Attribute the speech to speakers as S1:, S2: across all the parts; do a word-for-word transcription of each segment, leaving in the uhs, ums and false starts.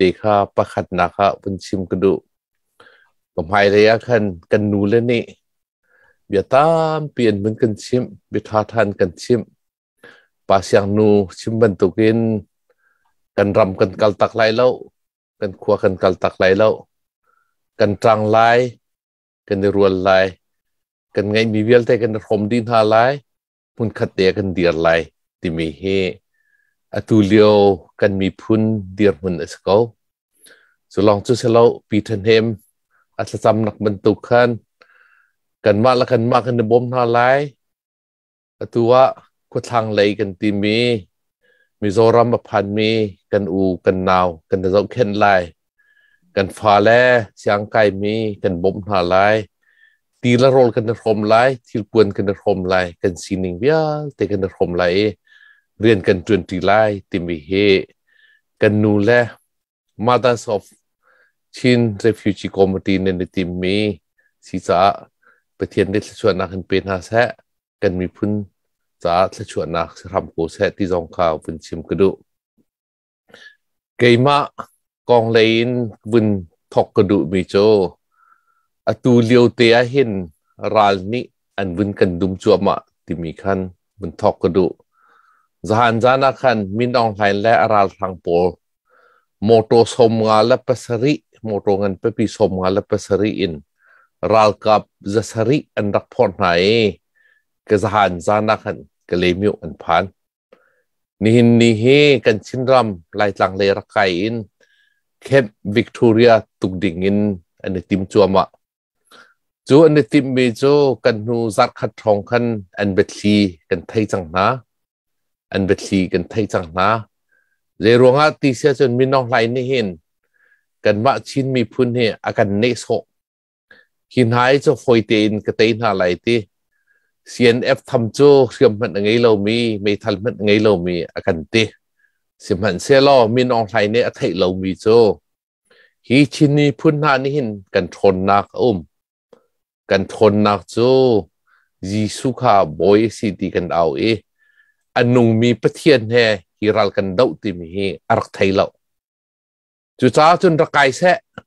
S1: ข้าประคัดนะคะบนชิมกระดูผมหายระยะคันกันนูเลยนี่เบียตามเปลี่ยนเหมือนกันชิมเบียท้าทานกันชิมปาเสียงนูชิมบรรทุกินกันรำกันกัลตักไหลเล่ากันขวากันกัลตักไหลเล่ากันจางไหลกันในรัวไหลกันไงมีเวลแต่กันรมดินหาไหลพุนขัดเดียกันเดียร์ไหลที่มีเฮอตุเลียวกันมีพุนเดียร์มุนเอสโกสุลองจุเสลาปีทันเฮมอาจจะจำนักบรรทุกขันกันมาละกันมากันในบ่มหาไหลตัวก็ทางเลยกันที่มีมีโซรามพันมีกันอูกันนาวกันจะเข็นไหลกันฟ้าแลเสียงไก่มีกันบ่มหาไหลตีละโรลกันในรมไหลที่กวนกันในรมไหลกันซีนิงเบียแต่กันในรมไหลเรียนกันจนตีไหลที่มีเฮกันนูแล Mothers of Chin Refugee Committee ในทีมมีศีรษะประเทศนี้ชวนนักขึ้นเป็นหาแสกันมีพื้นจะชวนนักทำโคเสที่จงข่าวเป็นชิมกระดูเกมะกองเลนวินทอกกระดูมีโจอตูเลียวเตียเห็นรัลนี้อันวินกันดุมจัวมาที่มีขันวินทอกกระดูจานจานักขันมินองไทยและรัลทางโปลโมโตสมงาและปัสริโมโตเงินเปปีสมงาและปัสริอินรัลกับจะสริอันรักพอไหนก็จานจานักขันก็เลยมิวอันผ่านนี่นี่เฮกันชินรำไล่จังเลยรักไก่อินเคปวิกตอเรียตุกดิ่งอินอันนี้ติมจัวมาจูอันนี้ติมเมโจกันนูจัดขัดทองขันอันเบลีกันไทยจังนะอันเบลีกันไทยจังนะเรื่องอาทิเสียจนมีน้องไหลนี่เห็นกันว่าชินมีพุ่นเฮอาการเนสโฮหินหายจะฟอยเตนกระเตนอะไรที่ ซี เอ็น เอฟ ทำโจเสียมันไงเรามีไม่ทันมันไงเรามีอาการที่เสียมันเสียล้อมีน้องไหลนี่อาทิเรามีโจฮีชินนี่พุ่นหานี่เห็นกันทนนักอุ้มกันทนนักโจยิสุขาบอยสิดีกันเอาเออันนุ่งมีประเทียนแห่ฮิรัลกันดาวติมีเฮอารักไทยเราจุจ้าจนรักไก่แส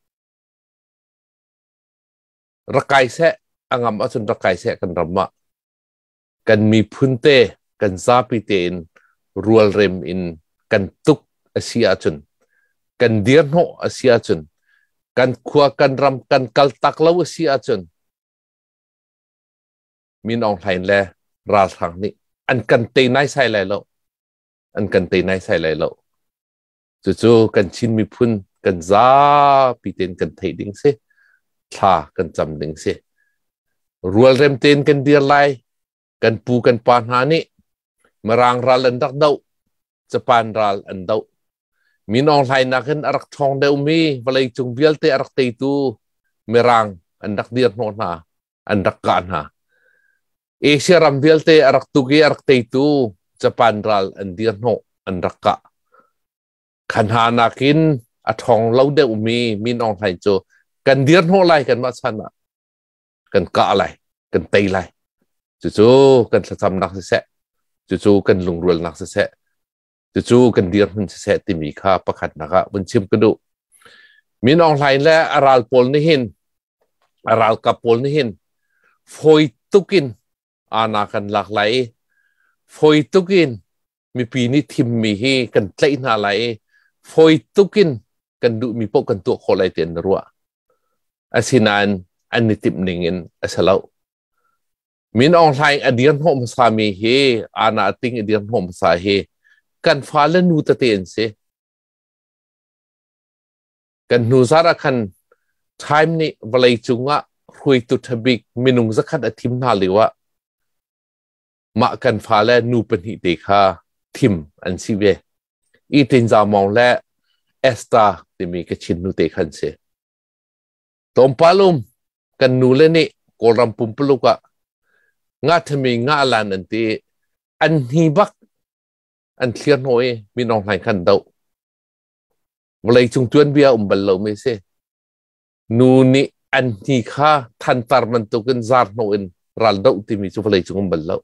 S1: รักไก่แสอังมอาจนรักไก่แสกันรำมะกันมีพุนเตกันซาปิเตนรัวเรมอินกันตุกอาเซียจนกันเดียนโฮอาเซียจนกันขวากันรำกันกัลตักลาวอาเซียจนมีน้องไทยแลราทางนี้อันกันเตยนายใส่ไรแล้วอันกันเตยนายใส่ไรแล้วจู่ๆกันชินมีพุ่นกันซาปีเตนกันไทยดิ้งเสท่ากันจำดิ้งเสรัวเริ่มเตนกันเดียร์ไลกันปูกันปานหานี่มารางรัลอันดักเดาจะปานรัลอันเดามีน้องไทยนักเห็นอารักทองเดามีวลัยจงเบียลเตอารักเตยตูมารางอันดักเดียร์โนนาอันดักการหาเอเชียรัมเบลเตอรักตุกีอรักเตตูญี่ปุ่นรัลอันเดียนโนอันรักกะขันหานักินอัทองเล่าเดอุมีมีน้องไทยโจกันเดียนโนไลกันมาชนะกันกะอะไรกันเตยไลจู่ๆกันสำนักเสะจู่ๆกันลุงรวลนักเสะจู่ๆกันเดียนมันเสะที่มีค่าประคัดนะคะบนชิมกระดูมีน้องไทยและอาราลโปลนี่เห็นอาราลกับโปลนี่เห็นฟอยตุกินอาณากันหลากหลายฟอยตุกินมีปีนี้ทิมมีให้กันใจหน้าไหลฟอยตุกินกันดูมีพวกกันตัวคนไรเตียนรัวอาศินานอันนี้ติมหนึ่งเงินอาศัยเรามีน้องไทยอดีตหอมสามีเฮอาณาติงอดีตหอมสาเฮกันฟ้าและนูตะเตียนเสกันนูซาระคันไทม์นี้เวลาจุงะคุยตุทบิกมีนุงสักขัดอธิมนาหรือว่ามากันฟ้าและนูเป็นหิเดคาทิมอันซีเวอีตินจามองและเอสตาที่มีกระชินนูเตคันเสตอมปาลุมกันนูเลนี่กอรัมปุมปลุกะงาทมีงาลานันตีอันฮีบักอันเคลียร์หน่อยมีน้องไหนขันเดาเวลาจงจวนเบียอุมบัลโลไม่เสนูนี่อันฮีข้าทันตารมันตุกันซาร์โนอินรัลเดาที่มีจุเวลาจงอุมบัลโล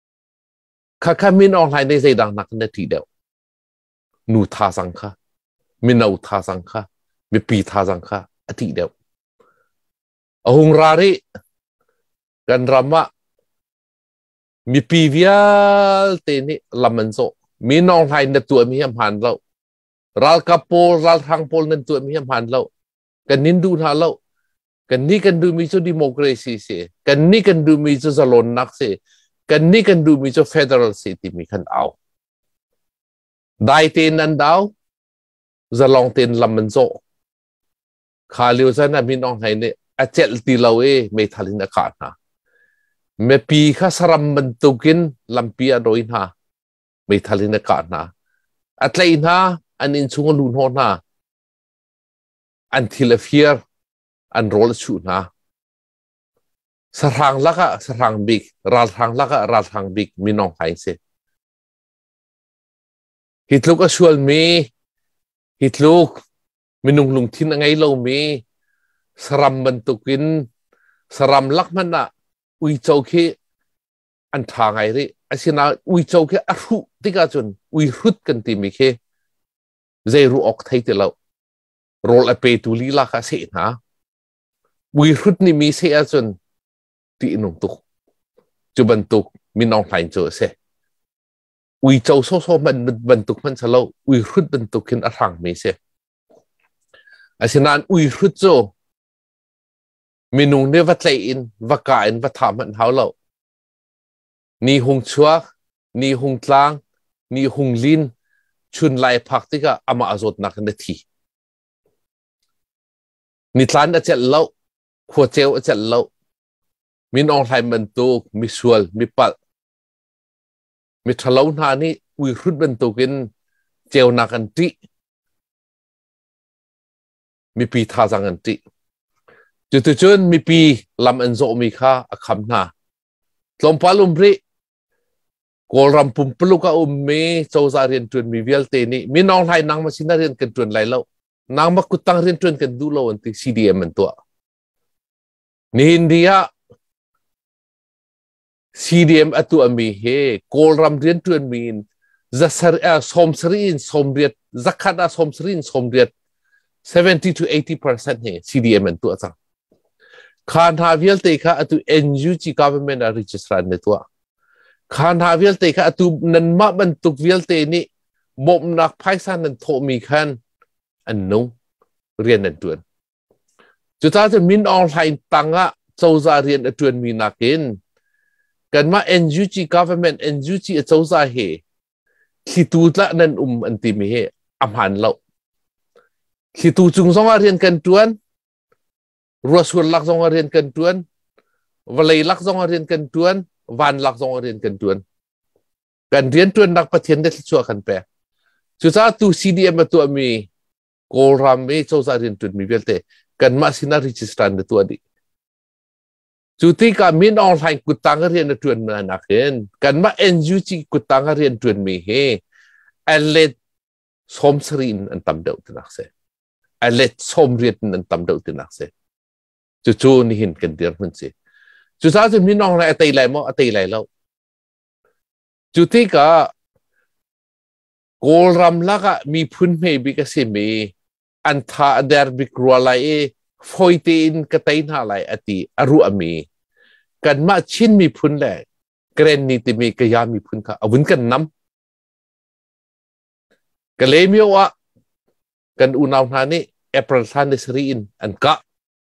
S1: ข้าข้ามีน้องไหนในใจดังนักนาทีเดียวนูท่าสังข้ามีนาท่าสังค่ะมีปีท่าสังค่ะอธิเดียวอหงรารีกันรำว่ามีปีวิลเตนี่ลำมันโซมีน้องไทยในตัวมีห้ามหันเรารัลกับโปลรัลทางโปลในตัวมีห้ามหันเรากันนินดูท่าเรากันนี่กันดูมีจุดดิโมคราซีเสียกันนี่กันดูมีจุดสลอนนักเสียกันนี่กันดูมีจุดเฟเดอรัลซิตี้มีขันเอาได้เตนนั้นดาวจะลองเตนลำมันโซขาเลียวซะนะมีน้องไทยเนี่ยอาเจลตีเราเอไม่ทันลินอากาศนะเมื่อปีข้าสรัมมันตุกินลำปีอโดยนะไม่ทันลินอากาศนะอัตเลนะอันอินชุงลุนโหนะอันทิลเฟียร์อันโรลชูนะสรางลักะสรางบิกรัลทางลักะรัลทางบิกมีน้องไทยเสฮิตลูกก็ชวนมีฮิตลูกมีนุ่งลุงทิ้งไงเรามีสรัมมันตุกินสรัมลักมันอะอุยโจเคอันทางไงริอาศินาอุยโจเคอรุติกาจนอุยรุดกันตีมีเคเจรูออกไทยแต่เราโรลเปตุลีลากาเสนาอุยรุดนี่มีเสียจนตีนุ่งตุกจุบันตุกมีน้องไทยเจอเสอุยโจโซโซมันบันตุกมันเฉลาอุยรุดบันตุกินอรังมีเสอาศินานอุยรุดโจมีนุ่งเนวัตเลอินวักกาอินวัฒามันเฮาเรานี่หงชัวนี่หงกลางนี่หงลินชุนไลพักที่ก็อามาอจดนักนาทีนี่ทานอาจจะเล่าขวดเจลอาจจะเล่ามีน้องไทยมันตุกมีสวลมีปัดมีทะเลาหนานี่อุยรุดมันตุกินเจลนักอันติมีปีท่าสังอันติจุดจุดมีปีลำอันโซมีค่าอคำนาลมพัดลมริกอลรำปุ่มปลุกอุมเมโซซาเรียนจวนมีเวลเตนี่มีน้องไทยนางมาชินาเรียนกันจวนไรแล้วนางมากุตังเรียนจวนกันดูโลวันที่ซีดีเอ็มมันตัวนี่อินเดียซีดีเอ็มอัตัวมีเฮกอลรำเรียนจวนมีนจะสระสมสรินสมเรียดจักขัดสมสรินสมเรียดseventy to eighty percent เฮซีดีเอ็มมันตัวจังขานหาเวลเตค่ะอัตุ เอ็น ยู จี government อาริจิสรันในตัวขานหาเวลเตค่ะอัตุนันมาบรรทุกเวลเตนี่บ่มนักไพศาลนันโทมีขันอันนู้เรียนนันตัวจุดท้ายจะมินออนไลน์ตั้งอ่ะเจ้าจะเรียนอันตัวมีนักเรียนกันมา เอ็น ยู จี government เอ็น ยู จี เจ้าจะเฮคิดตัวละนันอุ้มอันตีมีเฮอำหันเราคิดตัวจุงสองเรียนกันตัวรัวส่วนหลักสองเรียนกันตัวนวลัยหลักสองเรียนกันตัวนวันหลักสองเรียนกันตัวนการเรียนตัวนนักปฏิญญาที่ชัวกันไปสุดท้ายตัวซีดีเอ็มตัวมีโกลรามมีโซซาเรียนตัวนมีเวลเตกันมาสินาริจิสตันตัวดีจุดที่การมินออนไลน์กุตังเรียนตัวนมานักเรียนกันมาเอ็นยูจีกุตังเรียนตัวนมีเฮเอเลดสมสรินอันตำเดาตินักเสเอเลดสมเรียนอันตำเดาตินักเสจู่ๆนี่เห็นกันเดือนมันสิจู่ๆจะมีน้องอะไรตีไหลมั้งตีไหลแล้วจู่ที่ก็โกลรำลักะมีพื้นเมบิกสิมีอันท่าเดอร์บิกรัวไหลฟอยตีนกระต่ายหน้าไหลอติอรุอามีกันมาชินมีพื้นแหลกเกรนนี่ติมีกยามีพื้นค่ะเอาวุ้นกันน้ำกันเลยมีว่ากันอุณาวนานี่เอเปรลทานเดสรีอินอันกะ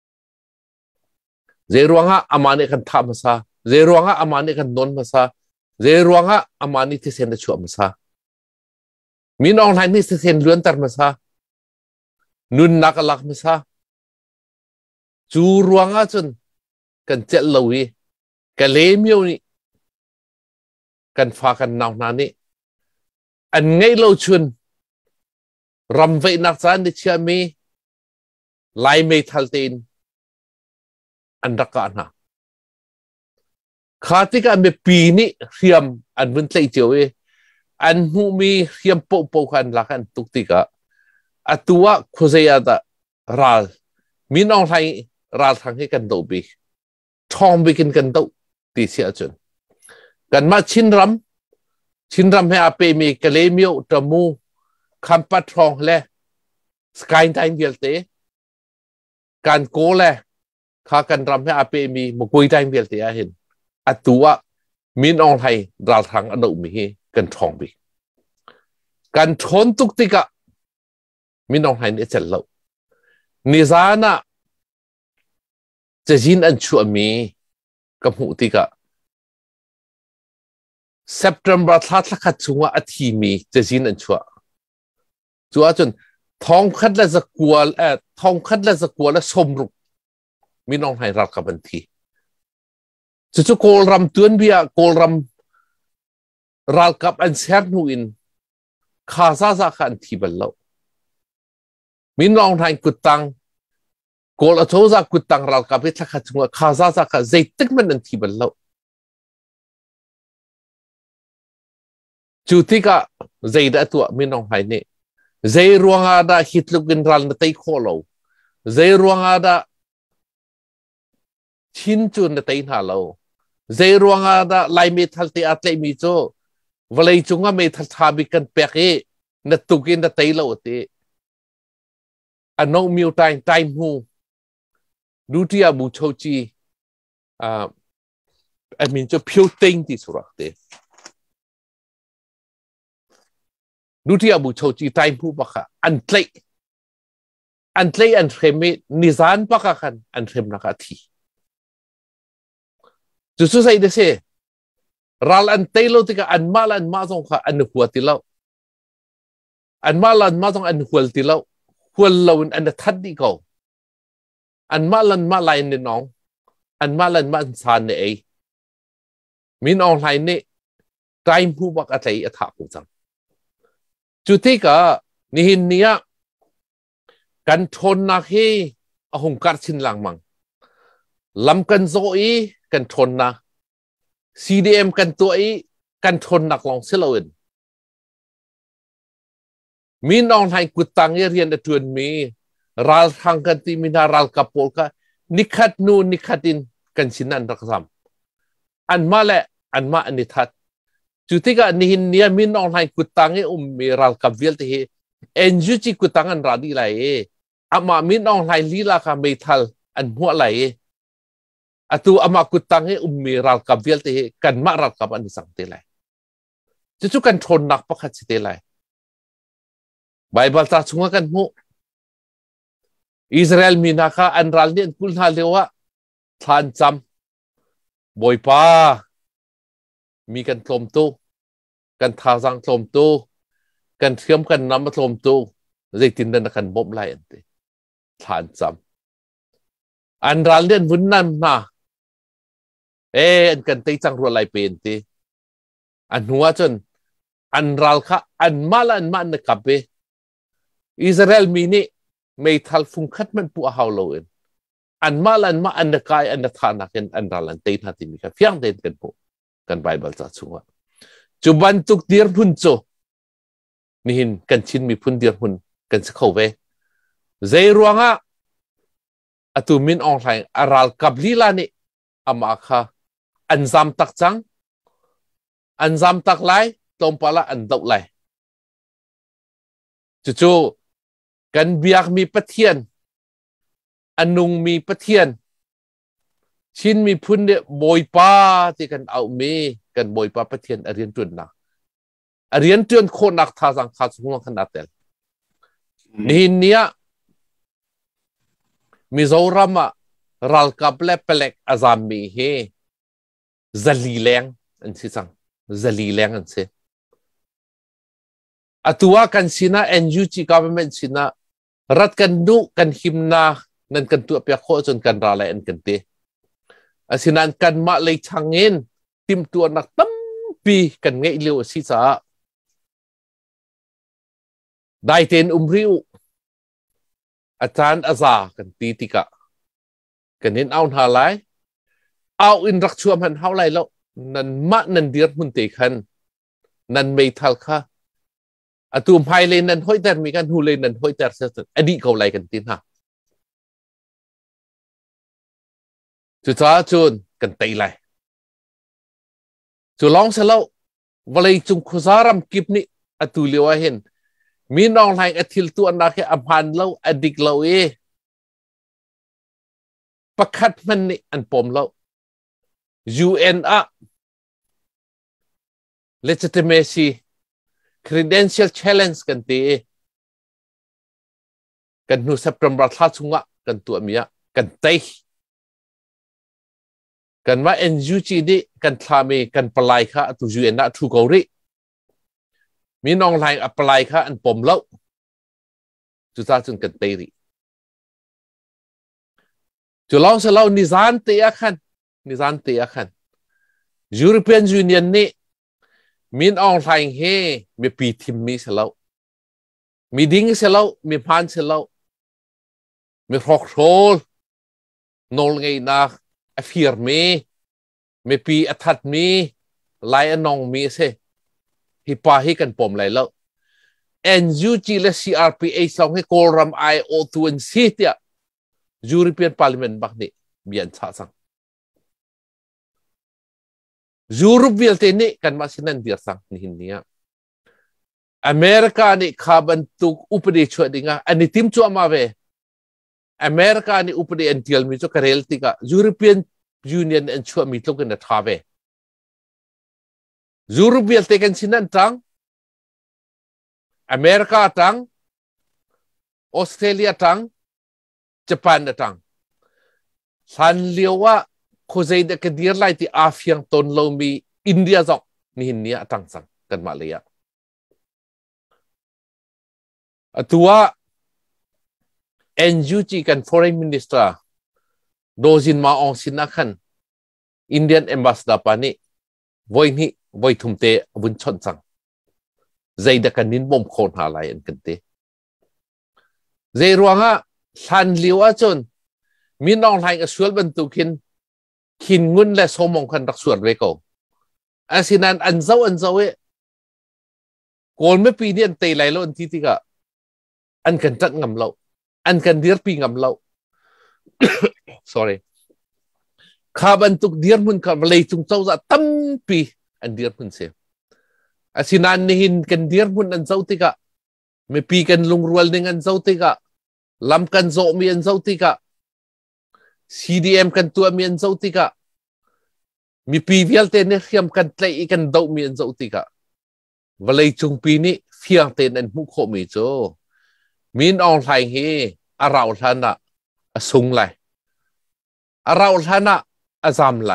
S1: เจรวงะอามานิกันทำมาซาเจรวงะอามานิกันนนมาซาเจรวงะอามานิที่เซนได้ชัวมาซามีน้องไทยนี่เซนเลื่อนตร์มาซานุนนักลักมาซาจูรวงะจนกันเจลวีกันเลมิวนี่กันฟ้ากันนาวนานี่อันไงเราชวนรำไว้นักสันดิเชียมีไลเมทัลเตนอันรักกันฮะข้าที่กันเป็นปีนี้เรียมอันมันใจเจียวเออันหูมีเรียมโปโปกันรักกันตุกติกะอัตตัวคุเซียดะรัลมีน้องไทยรัลทางให้กันดูบีทองไปกินกันดูตีเสียจนกันมาชินรำชินรำให้อาเปมีกะเลมิโอตะมูคำปัดทองแลสกายไทม์เดียลเตการโกลเลยข้ากันรำให้อาเปมีมกุยไทม์เดียลเตเห็นอัตัวมินออนไทยราทางอนุมีกันทองบีกันทนตุกติกะมินออนไทยเนี่ยเจริญนิจานะจะยินอันชัวมีกับหูติกะ September ทัดลักขัดชัวอาทิมีจะยินอันชัวชัวจนทองคัดและสกัวเอ่อทองคัดและสกัวและสมรุปมินออนไทยรักกับบันทีจะจะโกลรำตัวนเบียโกลรำรักกับอันเสียนูอินข้าซาซาขันทีบัลโลมินออนไทยกุตังโกลอโชซากุตังรักกับพิทักษ์ชัวข้าซาซาขันใจตึกมันอันทีบัลโลจุดที่ก็ใจได้ตัวมินออนไทยเนี่ยใจรวงอาดาฮิตลุกินรัลนตัยโคโลใจรวงอาดาชินจุนนตัยนาโลใจรวงอาดาไลเมทัลตีอัตเลมิโจวลัยจุงะเมทัลทาบิกันเปกเอนัตุกินนตัยโลเตอันน้องมิวไทน์ไทม์ฮูดูที่อาบูโชจีอ่าอันมินจะพิวติงที่สุรักเตดูที่อาบูโชจีไทม์ฮูปะค่ะอันเตลอันเตลอันเทมนิซานปะค่ะอันเทมนักอาทีจุดสุดท้ายเดชรัลอันเตโลติกาอันมาลันมาจงค่ะอันหัวติเลาอันมาลันมาจงอันหัวติเลาหัวเลวนอันทัดดีเขาอันมาลันมาลายในน้องอันมาลันมาสานในเอมินออนไลน์เนี่ยไทม์ผู้บักอะไรอัฐากุจังจุดที่ก็นี่เนี่ยกันทนนักให้อหงการชินหลังมังลำกันโซอีกันทนนะ ซี ดี เอ็ม กันตัวอีกันทนนักลองเซลวินมีน้องไทยกุตังเรียนในตัวนมีรัลทางกันที่มีนารัลกับโปลกะนิคัดนูนิคัดินกันชินันรักซ้ำอันมาและอันมาอันนิทัดจุดที่ก็นี่เนี่ยมีน้องไทยกุตังเออุมมีรัลกับเวลที่เอ็นจูจิกุตังอันราดีไลเออามามีน้องไทยลีลาคาเมทัลอันหัวไหลอะตัวอามากุตังให้อุมมีรัลกับเวลที่กันมารัลกับอันสังเตลัยจะจุกันทนนักประคัตสิเตลัยไบเบิลตาชงกันหูอิสราเอลมีนักอันรัลเนี่ยคุณฮาเลวะทานจำบอยป้ามีกันทลมตู้กันทาสังทลมตู้กันเชื่อมกันน้ำมาทลมตู้ใจตินดันกันบ่มไล่อันเตทานจำอันรัลเนี่ยวุ่นนั่นนะเอออันกันตีจังรัวไลเป็นตีอันหัวจนอันรัลค่ะอันมาละอันมาอันกับเบอิสราเอลมีนี่ไม่ทัลฟุงคัดมันปัวฮาวโลเอนอันมาละอันมาอันกายอันทานักอันอันรัลอันตีนาติมิค่ะเพียงเดินกันปุ๊กันไบเบิลจัดชัวจุบันตุกเดียร์พุ่นโจนี่หินกันชินมีพุ่นเดียร์พุ่นกันสเข้าเวใจรวงอ่ะอตุมินออนไลน์อารัลกับลีลานี่อามาค่ะอันซามตักจังอันซามตักไลตรงปะละอันตกไลจู่ๆกันเบียกมีปะเทียนอันนุงมีปะเทียนชินมีพุ่นเนี่ยบอยป้าที่กันเอาเมกันบอยป้าปะเทียนอเรียนจวนนักอเรียนจวนโคนักทาสังขาสุงขนาดเต็มนี่เนี่ยมิโซรามะรัลกับเล็บเล็กอาซามีเฮซาลีแรงอันที่สังซาลีแรงอันเสอตัวกันสินะ เอ็น ยู จี government สินะรัฐกันดูกันหิมนานั่นกันตัวเปียกโคจนกันราเลนกันเตอสินันกันมาเลยช่างเงินติมตัวนักตั้มปีกันเงยเลี้ยวสิสาได้เต็นอุมริวอาจารย์อาซากันตีติกะกันเห็นเอาหาไรเอาอินรักชัวมันเท่าไรแล้วนั่นมะนั่นเดียร์มุนเตคันนั่นไม่ทัลค่ะอตุมไพเลนันห้อยแต่มีการหูเลนันห้อยแต่เสร็จอดีเขาไรกันตีน่ะจุดท้าจุนกันตีไรจุลองเสร็จแล้ววันเลยจุงคุซารำกิบนี่อตุเลียวเห็นมีน้องไทยอธิลตัวนักอภันเราอดิกเราเอประคัดมันนี่อันปมเรา ยู เอ็น อะ legitimacy credential challenge กันตีกันนูสับปรำรัฐสุงะกันตัวมีอะกันเตยกันว่า เอ็น ยู จี ดีกันทามีกันปลายค่ะตัว ยู เอ็น อะทุกเอาริมีน้องไทยอัปลายค่ะอันปมเราจุดท้ายจนกันเตยริจุดลองเสลานิสานเตียขันนิสานเตียขัน European Union นี่มีน้องไทยเฮมีปีทิมมีเสลามีดิ้งเสลามีพันเสลามีฟอกโรลนอลไงนักอฟิร์มีมีปีอัฐมีไลน์น้องมีเสฮิปาฮิกันปมไหลแล้ว เอ็น ยู จี และ ซี อาร์ พี เอ สองให้โครัมไอโอตัวนี้สิเดีย European Parliament บักนี่เบียนชาสัง Europe วิลเทนี่กันมาสินันเดียร์สังนี่นี่อ่ะอเมริกานี่ข้าบันทุกอุปเดชช่วยดิ้งอ่ะอันนี้ทีมชัวมาเวอเมริกานี่อุปเดชอันเดียลมีจุกเรลติกา European Union อันชัวมีตุกันท้าเว Europe วิลเทกันสินันตังอเมริกาตังออสเตรเลียตังญี่ปุ่นตังสันเลียวว่าคุยเด็กเดียร์ไลที่อาฟยังตนเรามีอินเดียจอกนี่นี่ตังสังกันมาเลยอ่ะตัว เอ็น ยู จี กัน Foreign Minister โดจินมาองสินักขัน Indian Ambassador ปานี่วันนี้วันทุ่มเตะวันชนสังใจเด็กกันนินบ่มโคนหาลายอันกันเตะใจรวงอ่ะสันเลียวอ่ะจนมีน้องไทยกับส่วนบรรทุกินขินงุนและสมองคันรักส่วนไว้ก่อนอาศินันอันเจ้าอันเจ้าเอโกนไม่ปีนี้อันเตะไหลแล้วอันที่ที่ก็อันกันจัดงำเราอันกันเดียร์ปีงำเรา sorry ข้าบรรทุกเดียร์มันกับเลยจุงเจ้าจะตั้มปีอันเดียร์มันเสียอาศินันนี่หินกันเดียร์มันอันเจ้าที่ก็ไม่ปีกันลงรัวหนึ่งอันเจ้าที่ก็ลำกันโซมีอันเจ้าที่ก็ ซี ดี เอ็ม กันตัวมีอันเจ้าที่ก็มีปีเวียลเตนเนี่ยเขียมกันเตะกันดาวมีอันเจ้าที่ก็วันเลยจุงปีนี้เฟียงเตนอันมุขมีโจมีนออนไลน์เฮอาราท่านะอาสุงไลอาราท่านะอาซามไล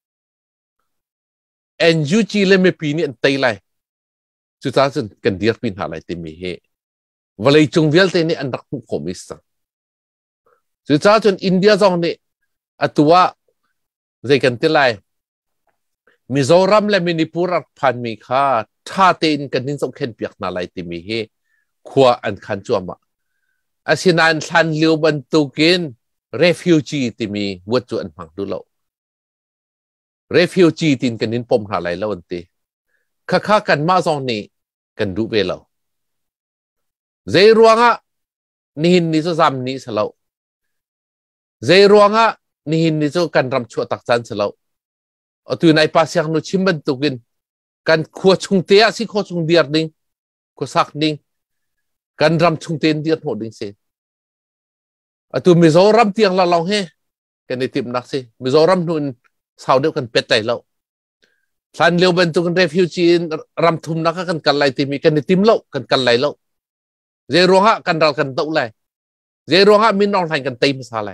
S1: เอ็น ยู จี เลยไม่ปีนี้อันเตะไลสุดท้ายจนกันเดียร์ปีนหาไลเตมีเฮวันเลยจุงเวียลเตนเนี่ยอันรักมุขมีสังสุดท้ายจนอินเดียจงเนี่ยอัตัวใจกันที่ไลมิโซรัมและมินิปูรัฐพันมีค่าท่าเต้นกันนินสมเข็นเปียกนาไลติมีเฮขวาอันขันจวมะอาศินันทันเลียวบรรทุกิน refugee ติมีวัดจวนพังดูเรา refugee ตินกันนินปมหาไลแล้ววันตีข้าข้ากันมาจงนี่กันดูเวลาเจรวงะนี่หินนิสซามนี่สลาวเจรวงะนี่หินนิสกันรำชัวตักจันสลาวเอาตัวในภาษาหนูชิมบรรทุกินกันขวดชุงเตียสิขวดชุงเดียร์นิ่งขวดสักนิ่งกันรำชุงเตียนเดียร์หมดดิ่งเสียเอาตัวมิโซรัมเตียงละลองเฮกันในทีมนักสิมิโซรัมนุ่นสาวเดียวกันเป็ดใจเราทันเลี้ยวบรรทุกกันเรฟิวจีนรำทุ่มนักกันกันไล่ทีมีกันในทีมเรากันกันไล่เราเจรวงะกันเรากันเต้าไล่เจรวงะมีน้องไทยกันตีมซาไล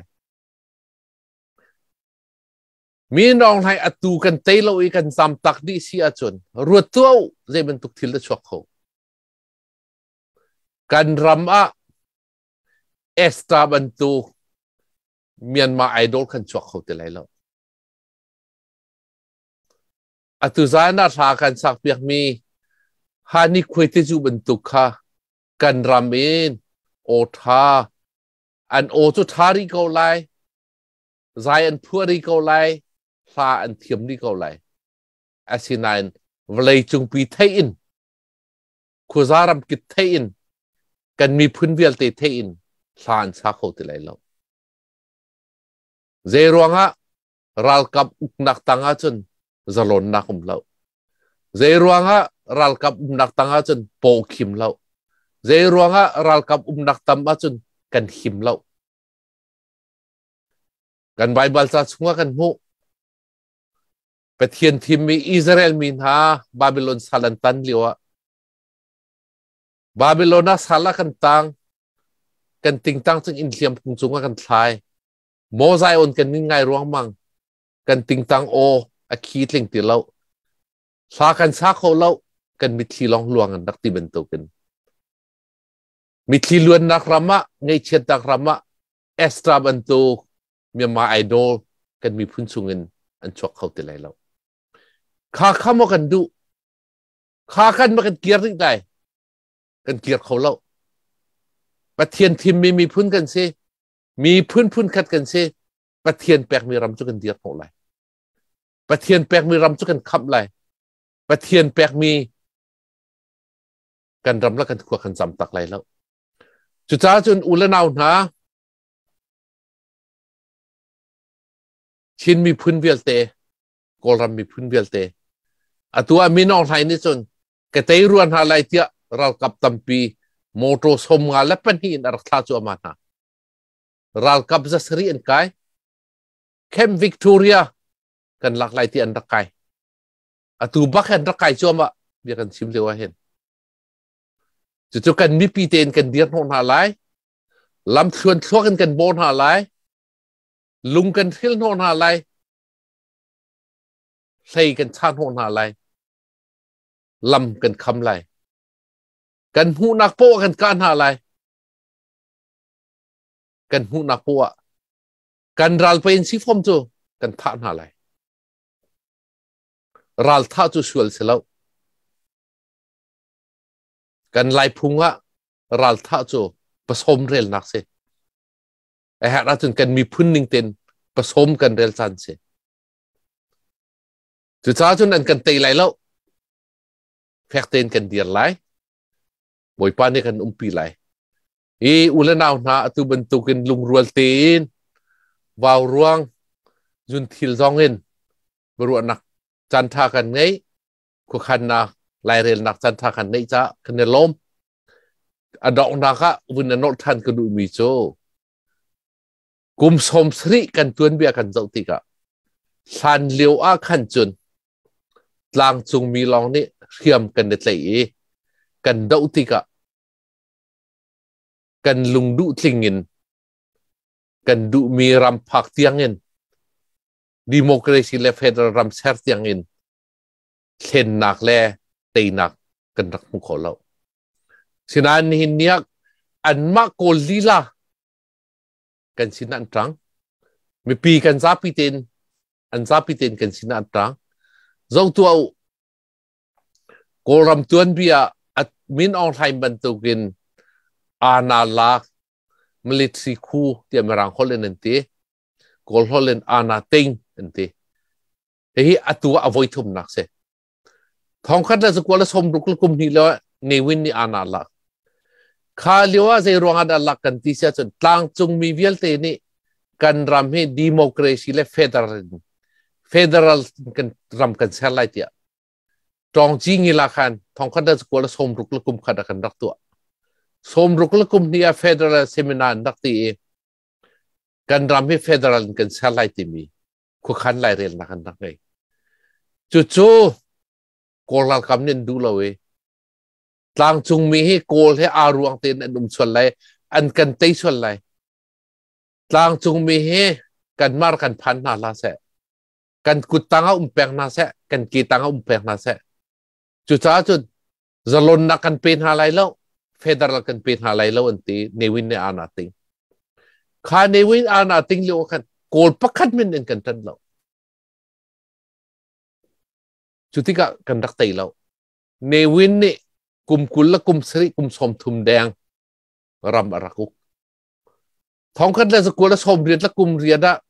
S1: มีน้องไทยอัตูกันเตลอีกันซ้ำตักดิสิอาจนรัวตัวเจมันตุกทิลชวกเขากันรำอะเอสตาบันตุเมียนมาไอดอลกันชวกเขาเตลัยแล้วอัตุจานาทากันสักเปียกมีฮานิควยเตจูบันตุค่ะกันรำเองโอทาอันโอจุทาริโกไลใจอันพัวริโกไลพาอันเทียมนี่ก็เลยอาศินันเวลาจุงปีเทียนคุซารำกิเทียนกันมีพื้นเวลเตเทียนสานสักเขาที่ไหนแล้วเจรวงะรัลกับอุกนักตังอาจนจะล้นนักมแล้วเจรวงะรัลกับอุกนักตังอาจนโปกิมแล้วเจรวงะรัลกับอุมนักตัมมาจุนกันหิมเล่ากันไบเบิลจะชงกันหูไปเทียนทีมมีอิสราเอลมีนาบาบิโลนสลันตันเลียวะบาบิโลนาสลักันตังกันติงตังจึงอินเลียมพุงจุงกันทายโมไซออนกันง่ายรวงมังกันติงตังโออาคีตลิงติเล่าสากันสาเขาเล่ากันมิทีลองลวงกันนักตีเป็นตัวกันมิทีล้วนนักรำมะไงเชิดนักรำมะเอสตราบันตูมีมาไอดอลกันมีพุ่นสุงินอันชกเขาติไลเล่าข้าข้ามกันดูข้ากันมากันเกียร์ที่ไหนกันเกียร์เขาเล่าประเทียนทีมมีมีพุ่นกันสิมีพุ่นพุ่นคัดกันสิประเทียนแปลกมีรำจุกันเดียร์ของไรประเทียนแปลกมีรำจุกันขับไรประเทียนแปลกมีกันรำแล้วกันขวกันจำตักไรแล้วจุดจ้าจนอุลนาวนะชินมีพุ่นเวลเตกอลรำมีพุ่นเวลเตอะตัวมีน้องไทยนี่จนกระเตยรวนหาไรเตียเรากับตัมปีโมโตสมงาและเป็นหินอรักษาจัวมานะเรากับจะสรีอันกายเข้มวิกตอเรียกันหลักไหลที่อันรักไก่อะตูบักอันรักไก่จัวมาเบียกันชิมเลวเห็นจุดๆกันมีปีเตนกันเดียร์โนหาไหลลำชวนชั่วกันกันโบนหาไหลลุงกันเที่ยวโนหาไหลใส่กันชาโนหาไหลลำกันคำไหลกันหูนักโป้กันการหาไหลกันหูนักโป้กันรัลเป็นสิฟอมจูกันท่านหาไหลรัลท่าจูชวลเสลากันไล่พุงะรัลท่าจูผสมเรลนักเสไอ้หากเราจนกันมีพุ่นนิงเต็นผสมกันเรลซันเสจุดท้ายจนนั้นกันเตยไหลแล้วแฟกเตนกันเดียร์ไหลบ่อยป้านี่กันอุ้มปีไหลอีอุลนาวนาตุบันตุกันลุงรัวเตนวาวรวงจุนทิลซองเงินบรัวนักจันทากันไงคุขันนาไลเรลนักจันทากันไงจ้าคันเนลมอดอกนักะวุนนอทันกระดูมีโจกุมสมสริกันตวนเบียกันเจ้าติกะสันเลียวอาขันจุนลางจุงมีลองนี่เทียมกันเด็ดเลยกันเดาติกะกันลุงดุทิงเงินกันดุมีรำพักเตียงเงินดิโมคราซีและเฟดรัลรำเซอร์เตียงเงินเช่นนักแลตีนักกันรักมุขเราฉะนั้นหินเนี้ยอันมากโกลีลากันสินันตรังมีปีกันซาปิเตนอันซาปิเตนกันสินันตรังเจ้าตัวโกรำตัวนเบียอัดมินออนไลน์บรรทุกินอาณาลักมิลิทรีคูที่อเมริกาเขาเล่นนั่นทีโกลเขาเล่นอาณาติงนั่นทีเฮ้ยอัตัวอวัยทุ่มนักเสท้องคัดแล้วสกุลสมรุกลกุมนี่แล้วเนวินนี่อาณาลักข้าเลี้ยวว่าใจรวงอาณาลักกันที่เสียจนต่างจงมีเวลเตนี่กันรำให้ดิโมคราซีและเฟเดรัลเฟเดรัลกันรำกันเสียไรเดียตรองจริงอีละคันท้องคัดแล้วสกุลสมรุกลกุมขัดกันรักตัวสมรุกลกุมนี่เฟเดรัลเซมินานักตีกันรำให้เฟเดรัลกันเสียไรที่มีคู่ขันไล่เรียนนักกันนักไงจู่ๆโกลาลคำเนี่ยดูเลยต่างจงมีให้โกลให้อารวงเต็นอันดุมส่วนไรอันกันเตยส่วนไรต่างจงมีให้กันมาร์กันพันนาลาเสกันกุดตังเอาอุ้มแปงนาเสกันกีตังเอาอุ้มแปงนาเสจุดท้ายจุดจะลนนักกันเป็นหาไรแล้วเฟเดรัลกันเป็นหาไรแล้วอันตีเนวินในอาณาติงข้าเนวินอาณาติงเลี้ยวกันโกลปักขัดมินเองกันทันแล้วจุดที่ก็กันรักเตยแล้วเนวินนี่กุมกุลและกุมสริกุมสมทุมแดงรำอารักุกท้องคันและสกุลและสมเรียนและกุมเรียนได้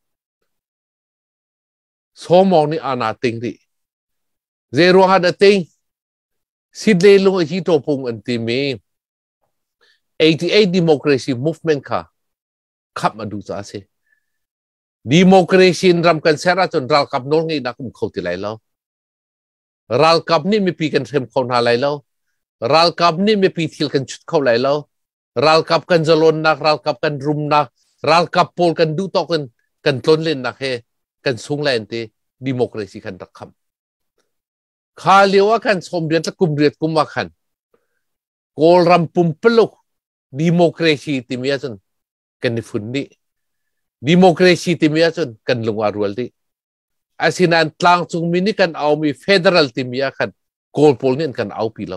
S1: สมองนี่อาณาติงดิเจรวงอาณาติงสิเดลงอีโตพงอันติมีแปดสิบแปด democracy movement ค่ะขับมาดูจ้าสิ democracy รำกันเสียระจนเรากับน้องนี่นักกุมเขาที่ไหนแล้วเรากับนี่มีปีกันเทมคนอะไรแล้วรัลกับนี่ไม่ปีทิลกันชุดเขาไหลแล้วรัลกับกันจะลนนักรัลกับกันรุมนักรัลกับโพลกันดูตอกันกันต้นเล่นนักเฮกันสูงแรงตีดิโมคราซีกันรักคำข้าเลี้ยวกันสมเด็จตะกุมเรียดกุมว่าขันโกลรัมปุ่มปลุกดิโมคราซีที่มีอาจนกันในฝุ่นนี้ดิโมคราซีที่มีอาจนกันลงวารัวดีอาศินันตลางจุงมินิกันเอามีเฟเดอรัลที่มีอาขันโกลโพลนี่กันเอาปีแล้ว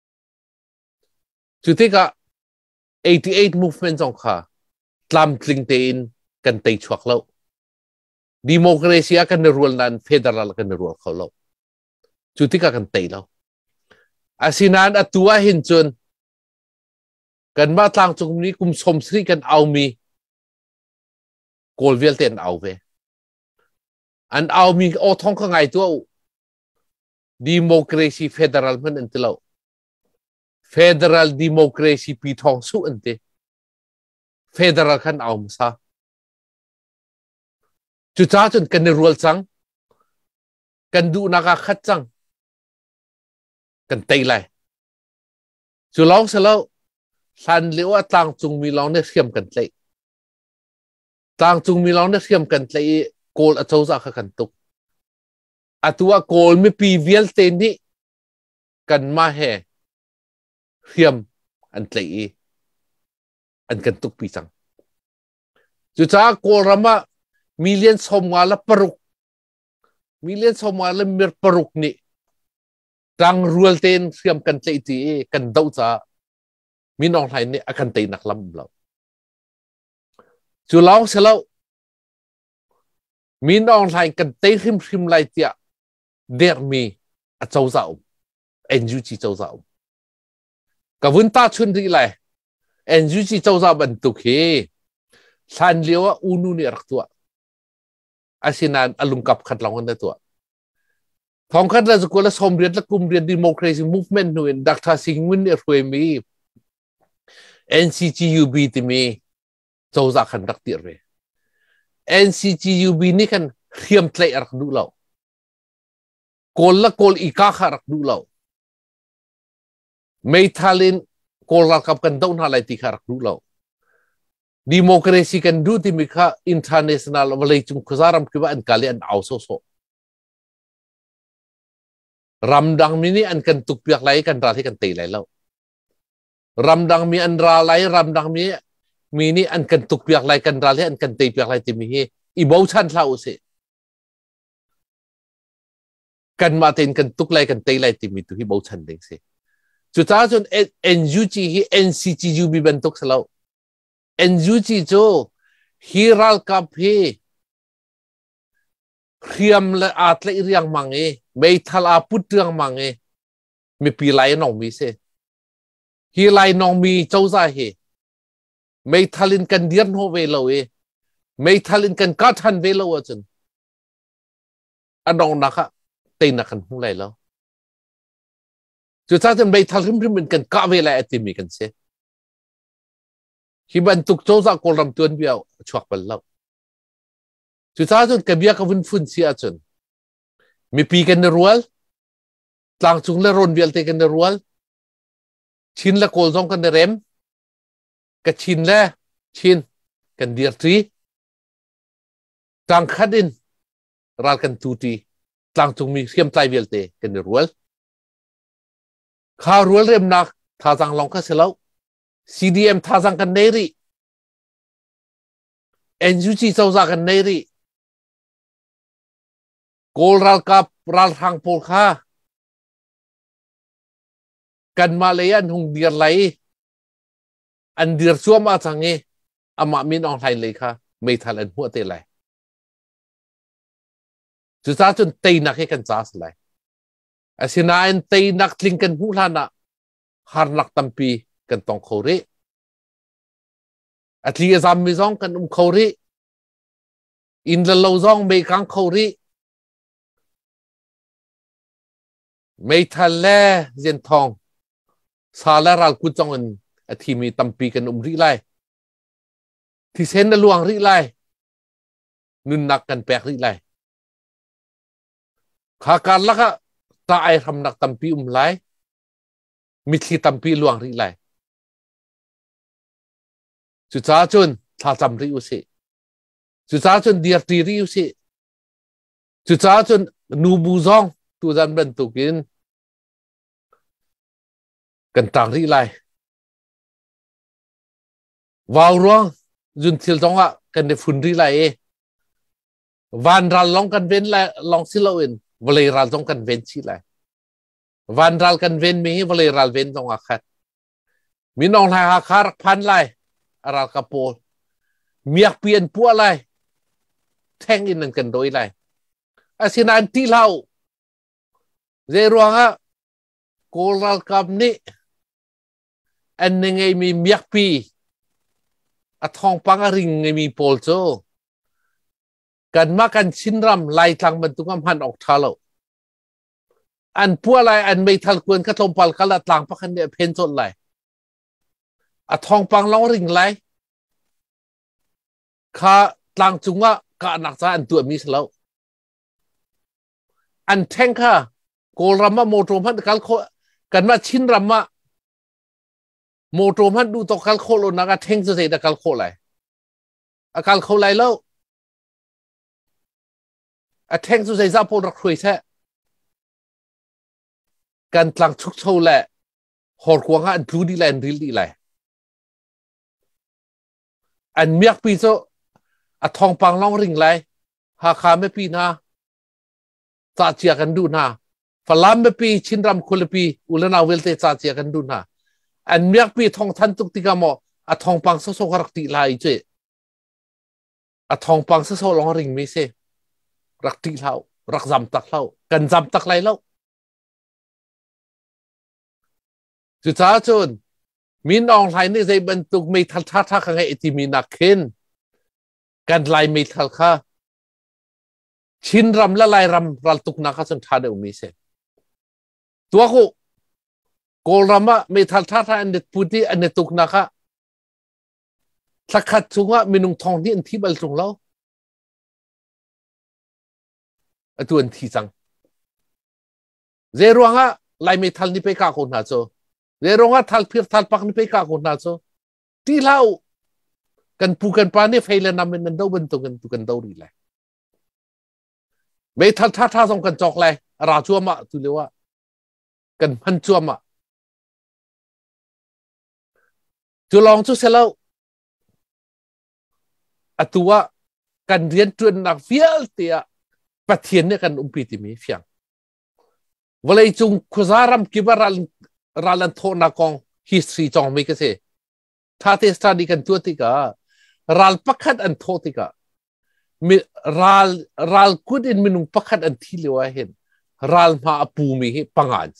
S1: จุดที่ก็eighty-eight movement ของข้าตามทลิงเตนกันตีชวกแล้วดิโมคราซีกันในรัวนั้นเฟเดอรัลกันในรัวเขาแล้วจุดที่ก็กันตีแล้วอาศินันอัตัวหินจนกันมาทางจุงมินิกุมสมศรีกันเอามีโกลเวลเตนเอาเวอันเอามีโอท้องข้างไงตัวดิโมคราซีเฟเดอรัลมันอันที่เราเฟเดอรัลดิโมคราซีปีทองสู้อันเดเฟเดอรัลขันเอามาซะจุดจ้าจนกันในรัวจังกันดูนักขัดจังกันตีเลยจุดลองเสร็จแล้วสันเรียกว่าต่างจุงมีลองเนี่ยเทียมกันเลยต่างจุงมีลองเนี่ยเทียมกันเลยโกลอัจฉริยะกันตุกอัตัวโกลไม่ปีเวลเตนี่กันมาเฮเทียมอันเลยอันกันตุกปีจังจุดจ้าโกลรามามิเลียนสมวาลปรุกมิเลียนสมวาลมีปรุกนี่ดังรัวเตนเทียมกันเลยที่กันดาวจ้ามีน้องไทยนี่อากันตีนักลำเราจุดลองเสร็จแล้วมีน้องไทยกันตีริมริมไล่เตียเดียร์มีอาเจ้าสาวเอ็นยูจีเจ้าสาวกับวันตาชุนที่ไรเอ็นยูจีเจ้าสาวบรรทุกเฮสันเลียวว่าอูนูนี่รักตัวอาศินันอารมณ์กับขัดลองกันได้ตัวท้องขัดเราจะกลัวสมเรียนและกลุ่มเรียนดิโมคราซีมูฟเมนต์หน่วยดักทาสิงห์วินเนอร์รวยมี เอ็น ซี จี ยู บี ที่มีเจ้าสาวขันรักเตียร์เลย เอ็น ซี จี ยู บี นี่กันเทียมเตะรักดูเราโกลละโกลอีกาขารักดูเราไม่ทัลินโกลรักกับกันดาวน์อะไรที่ขารักดูเราดิโมคราซีกันดูที่มีค่าอินเตอร์เนชั่นแนลวันเลยจุ่มคุซารำคิดว่าอันกาลีอันเอาโซโซรำดังมินี่อันกันตุกเปียกไหลกันราที่กันตีไหลแล้วรำดังมีอันราไหลรำดังมีมีนี่อันกันตุกเปียกไหลกันราที่อันกันตีเปียกไหลที่มีอีโบชันเท่าสิกันมาเต็นกันตุกไหลกันตีไหลที่มีตุกอีโบชันเด้งสิจุดท้ายจนเอ็นยูจีฮีเอ็นซีจียูบีบรรทุกสลาวเอ็นยูจีโจฮีรัลกับฮีเขียมและอาตเลเรียงมังเอไม่ทัลอาพุทธเรียงมังเอมีปีไลน้องมีเสฮีไลน้องมีเจ้าใจเฮไม่ทัลินกันเดียนโฮเวลเอไม่ทัลินกันกัดทันเวลวจนอันน้องนักะเต็นนักกันหูไรแล้วจุดท้ายจนไม่ทัลินพิมพ์กันกัดเวลาติมีกันเสฮิบันตุกโจซากอลรัมตัวนเบียวชวกไปแล้วจุดท้ายจนกับเบียกับวินฟุนเสียจนมีปีกันในรัวต่างจุงและรอนเบียลเตกันในรัวชินและโกลซองกันในเร็มกับชินและชินกันเดียร์ทรีต่างขัดินรัลกันตูตีต่างจุงมีเทียมไตเบียลเตกันในรัวข้ารัวเร็มนักท่าจังลองกันเสร็จแล้วซี ดี เอ็ม ท่าจังกันเนรีเอ็น ยู จี เจ้าจังกันเนรีโกลรัลกับรัลทางโพลค่ากันมาเลยอันหงเดียร์ไหลอันเดียร์ชัวมาจังเงอามามินออนไลน์เลยค่ะไม่ทันอันหัวเตะเลยจุดท้ายจนเตยนักให้กันจ้าสเลยอาศินาอันเตยนักลิงกันหูลานะฮาร์นักตัมปีกันตองเขาเร่อัตลีซามมิซองกันอุ้มเขาเร่อินละโลซองไม่กังเขาเร่ไม่ทันแล่เย็นทองซาลารัลกุจงอันที่มีตัมปีกันอุ้มริไลที่เซนนลวงริไลนุนนักกันแปกริไลขาการละก็ตาไอทำนักตัมปีอุ้มไลมิตรตัมปีหลวงริไลจุดจ้าจนท่าจำริอุสิจุดจ้าจนเดียร์ตีริอุสิจุดจ้าจนนูบูซองตัวจันเป็นตุกินกันต่างริไลวาวร้องจุนทิลจงอ่ะกันเดฟุนริไลเอวันรัลลองกันเว้นไลลองสิลาวินวลัยรัลจงกันเว้นสิไลวันรัลกันเว้นมีวลัยรัลเว้นจงอาคัดมีน้องไทยอาคารักพันไลอารัลกาโปเมียเปลี่ยนปัวไลแทงอินนั่นกันโดยไลอาศินันที่เล่าเจรวงอ่ะโกรัลกับนี่อันนึงไงมีเมียปีอัทองปังริงไงมีโพลโซกันมากันชินรำไล่ทางบรรทุกพันออกทาโลอันพวกอะไรอันไม่ทันควรกระทงปัลกละต่างพักกันเนี่ยเพนจนไหลอัทองปังร้องริงไหลข้าต่างจุงว่ากะนักษาอันตัวมีสแล้วอันแทงค่ะโกลรัมมาโมโตพันกัลโคกันมาชินรำมาโมโตพันดูตกกัลโคโลนักแทงจะเสียกัลโคไหลอาการเขาไหลแล้วอาแทงสุดใจซาโปรักคุยแท้การตลังชุกโชว์แหละหอดขวางอันพลูดีแลนด์ริลดีแหละอันเมียกปีโซอัทองปังล่องริงไหลหาคาไม่ปีนาซาเจียกันดูนาฝรั่งไม่ปีชินรำคุลปีอุลนาเวลเตซาเจียกันดูนาอันเมียกปีทองทันตุกติกามออัทองปังโซโซกรักติลายเจอัทองปังโซโซล่องริงไม่เซรักติเล่ารักจำตักเล่ากันจำตักไรเล่าจุดท้ายจนมีน้องไทยนี่ใจบรรทุกไม่ทันท่าท่าขังไอติมีนักเข็นกันไล่ไม่ทันค่ะชินรำและไล่รำรัลตุกนักจนท่าเดียวมีเสตัวกูโกลรำอะไม่ทันท่าท่าอันเด็ดพูดที่อันเด็ดตุกนักะสักขัดจุงอะมีนุ่งทองที่อันที่บัลจุงเล่าตัวอันที่จังเจรวงอะไล่ไม่ทันนี่ไปกาคนหาโจเดี๋ยวรงว่าทัลพิร์ทัลปักนี่ไปกาคนนั้นโซที่เล่ากันปูกันปานี่ไฟเลนำเป็นนันดูเป็นตุกันตุกันดูดีเลยไม่ทัลท่าท่าส่งกันจอกเลยราชัวมาตุเลว่ากันพันชัวมาจุลองจุเสลาอัตัวกันเรียนจนนักเฟียลเตียปะเทียนเนี่ยกันอุปติมีเฟียงเวลาจุงคุซารำกิบารัลรัลันโทนักอง history จองไม่ก็เสถ้าเทสตาดีกันตัวติการัลปักขัดอันโทติกามีรัลรัลกุดินมินุปักขัดอันที่เลี้ยวเห็นรัลมาปูมีปังอันเส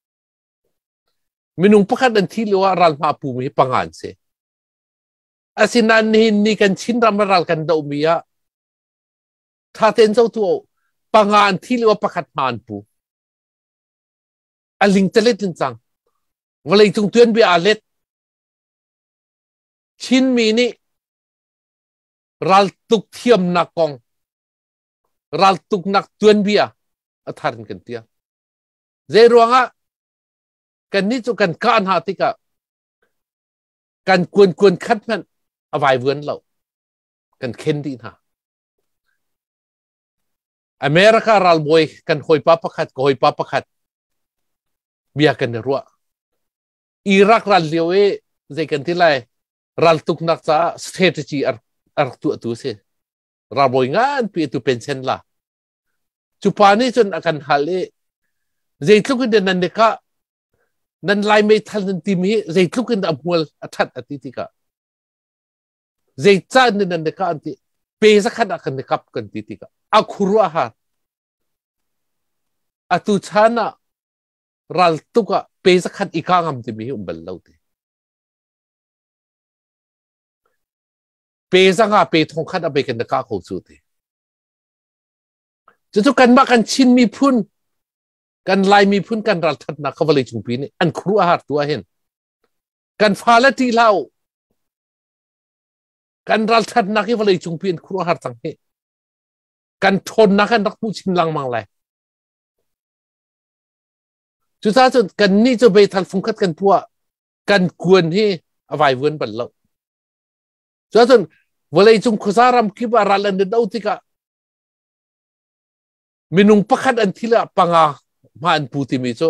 S1: มินุปักขัดอันที่เลี้ยวรัลมาปูมีปังอันเสอาศินันนี่นี่กันชินรำรัลกันดามีอะถ้าเต็นเจ้าตัวปังอันที่เลี้ยวปักขัดมาอันปูอันลิงเตเล็ดจริงจังเวลาจงเตือนไปอาเล็ดชินมีนี่รัลตุกเทียมนักกองรัลตุกนักเตือนเบียอัฐานกันเตียเจรวงอ่ะกันนี่จุกันการหาติกะกันกวนกวนคัดมันเอาไว้เวินเรากันเคนดีนะอเมริการัลบอยกันหอยป้าประคัดก็หอยป้าประคัดเบียกันรัวอิรักรัลเลียวเอเจกันที่ไรรัลตุกนักษา strategy อาร์อาร์ตัวตัวเสียรัลบอยงานปีตัวเป็นเช่นละจุปานี้จนอาการฮัลเล่เจทุกคนเดินนันเดกะนันไลไม่ทันนันทีมีเจทุกคนอับมัวอัดอัติติกะเจจ้านันเดกะอันที่เปย์สักขนาดกันเดกับกันติติกะอาคุรัวฮาร์อตุชานะรัลตุกะเปย์สักขนาดอีกครั้งมันจะมีอุบัติเหตุเปย์สังหาเปย์ทองขัดเอาไปกันเดกะเขาสุดที่จะทุกกันมากันชินมีพุ่นกันไลมีพุ่นกันรัลทัดนักเขาเลยจุงปีนี่อันครัวฮาร์ตัวเห็นกันฟาเลตีเล่ากันรัลทัดนักเขาเลยจุงปีนครัวฮาร์ตั้งเหกันทนนักกันนักผู้ชิมลังมังเลยจุดท้ายจนกันนี่จะไปทันฟุ้งคัดกันพวกกันกวนที่อวัยวนบันเราจุดท้ายจนเวลาจุ่มขุสารมคิบารัลันเดดเอาติกะมินุงพักอันที่ละปังอามาอันพูติมิโซ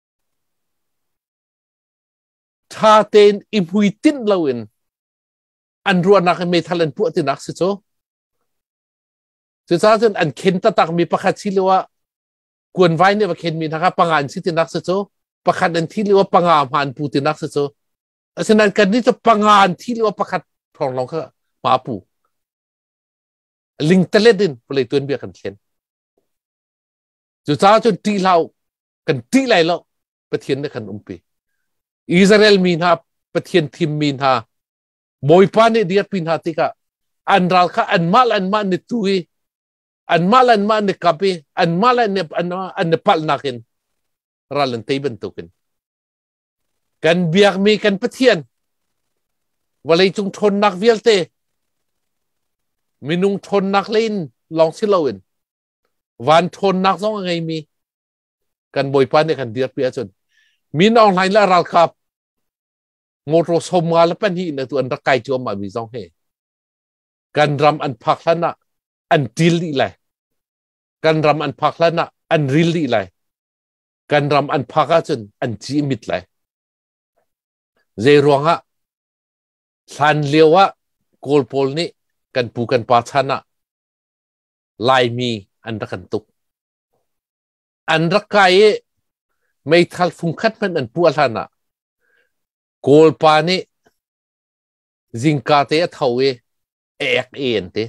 S1: ถ้าเต็นอิบุยตินเราเองอันรัวนักไม่ทันอันพวกที่นักสิโซจุดท้ายจนอันเข็นตะตักมีพักที่เรียกว่ากวนไว้เนี่ยว่าเข็นมีนะครับปังอันสิที่นักสิโซพักอันที่เรียกว่าปังอามาอันพูตินักสิโซฉะนั้นกันนี่จะปังอันที่เรียกว่าพักทองลองก็มาปูลิงเตเลดินเปลยตัวเบียกันเข็นจุดท้ายจนตีเรากันตีไหลเราประเทศในขันอุมปีอิสราเอลมีนาประเทศทีมมีนาบอยปานเนี่ยเดียดพินหาติกะอันรัลค่ะอันมาลอันมาเนตุยอันมาลอันมาเนกับปีอันมาลอันเนอันอันเนปัลนักินรัลันตีบันตุกินกันเบียกมีกันประเทศวันเลยจงทนนักเวียลเตมีนุงทนนักเล่นลองสิเราเองวันทนนักต้องไงมีกันบอยปานเนี่ยกันเดียดเปียจนมีน้องไหนละรัลครับงดรสมงานและเป็นที่ในตัวอันตะไกจวมมามีสองเหตุการรำอันพักแล้วนะอันดิลเลยการรำอันพักแล้วนะอันริลเลยการรำอันพักจนอันจีมิดเลยเจรวงะสันเลียวะโกลโพลนี่กันปูกันปาชนะลายมีอันรักันตุกอันรักไกไม่ทัลฟุงคัดมันอันปูอัลนะโกลปานี่จิงกาเตะเท่าเอเอกเอ็นเต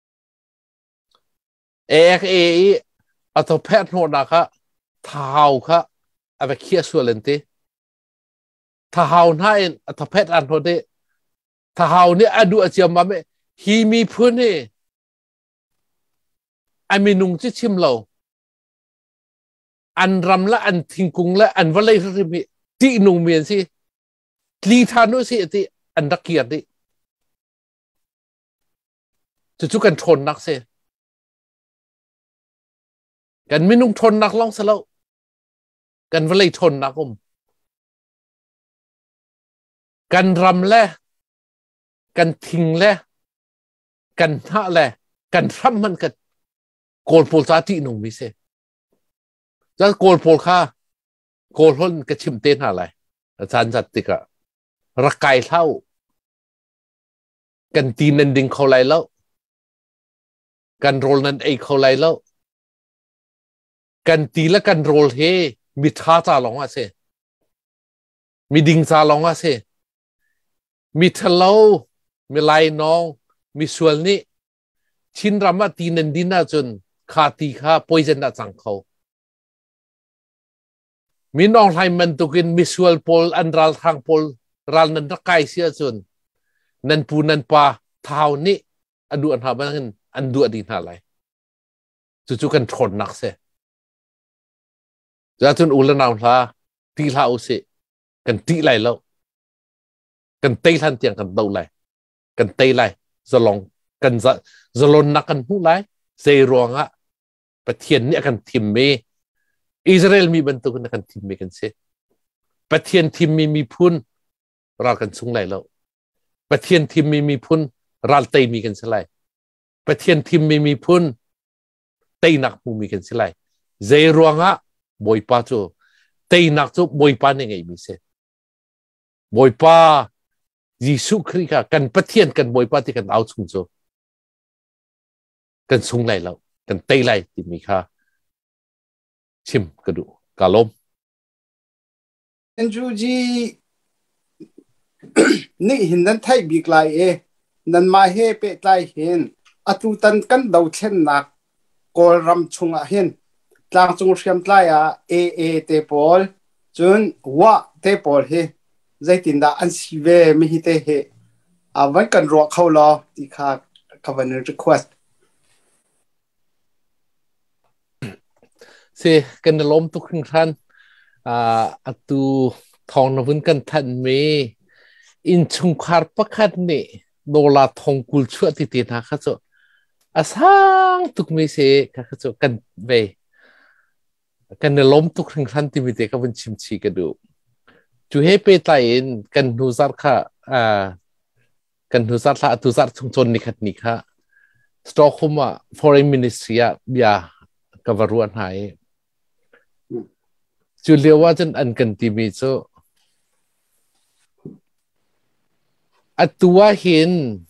S1: เอกเออัตแพทย์โนนะคะท้าวค่ะเอาไปเคี่ยวส่วนเลนเตท้าวน่าเอ็นอัตแพทย์อันโนเดท้าวเนี่ยอดูอาเจียมมาไม่ฮีมีพื้นนี่ไอมีนุงจะชิมเราอันรำและอันทิงกุงและอันวะเลยที่มีที่นุงเมียนสิลีทานุสิที่อันรักเกียรติจะชุกันทนนักเสกันไม่นุ่งทนนักล่องเสลากันวะเลยทนนักอมกันรำและกันทิงและกันท่าและกันรำมันกันโกลโพลซาตินุ่งมิเสจะโกลโพลค่าโกลโพลกระชิมเต้นอะไรอาจารย์จัดติกะรักไก่เท่ากันตีนันดิงเขาไรแล้วกันโรลนั้นไอเขาไรแล้วกันตีและกันโรลเฮมีท่าตาลองอ่ะเซมีดิงซาลองอ่ะเซมีทะเลามีลายน้องมีส่วนนี้ชินรามาตีนันดิน่าจนขาตีข้าปอยจันดาจังเขามีน้องไทยมันตุกินมีส่วนโพลอันรัลทางโพลรัลนันรักไก่เสียจนนันปูนันปาเท้านี้อันดูอันหาบ้างอันดูอดีตอะไรจู่ๆกันทนนักเสียจะจนอุลนาวลาตีลาอุเสกันตีไหลแล้วกันเตยทันเตียงกันเตาไหลกันเตยไหลจะลองกันจะจะลนนักกันผู้ไหลเซรวงะประเทศนี้กันทิมเมอิสราเอลมีบรรทุกกันทิมเมกันเสียประเทศทิมมีมีพุนเรากันสุ่งไหลแล้วประเทศทิมมีมีพุนรัลเตยมีกันเสียไหลประเทศทิมมีมีพุนเตยนักมูมีกันเสียไหลเจรวงะบอยป้าจูเตยนักจูบอยป้าเนี่ยไงมีเสียบอยป้ายิสุคริกากันประเทศกันบอยป้าที่กันเอาสุ่งจูกันสุ่งไหลแล้วกันเตยไหลที่มีค่าชิมกระดูกาลม
S2: เอ็นจูจีนี่เห็นนั้นไทยบีกลายเอนันมาเฮเปไลเห็นอัตุตันกันดาวเช่นนักกอลรำชงเห็นกลางจงเชียมไลอะเอเอเตปอลจนวะเตปอลเฮใจตินดาอันซีเวมิฮิเตเฮอาวันกันรอเข้าล้อที่ข้าคำวันนี้ request
S1: เสกันล้มทุกครั้งท่านอ่าอัตุทองนวุนกันทันเมอินชุงคาร์ปคัดเนี่ยโดลาทองกุลชั่วที่ตีนักข้าโจอาสังทุกเมเสข้าโจกันเบกันเนล้มทุกครั้งทันที่มีเด็กก็เป็นชิมชีกันดูจูเฮเปตายนกันหูซัดค่ะอ่ากันหูซัดละหูซัดชุมชนนิคัดนิค่ะสตอกโฮมอ่ะ foreign ministry อ่ะบิยากบรวนหายจูเลียวว่าจันอันกันที่มีโซอัตัวเห็น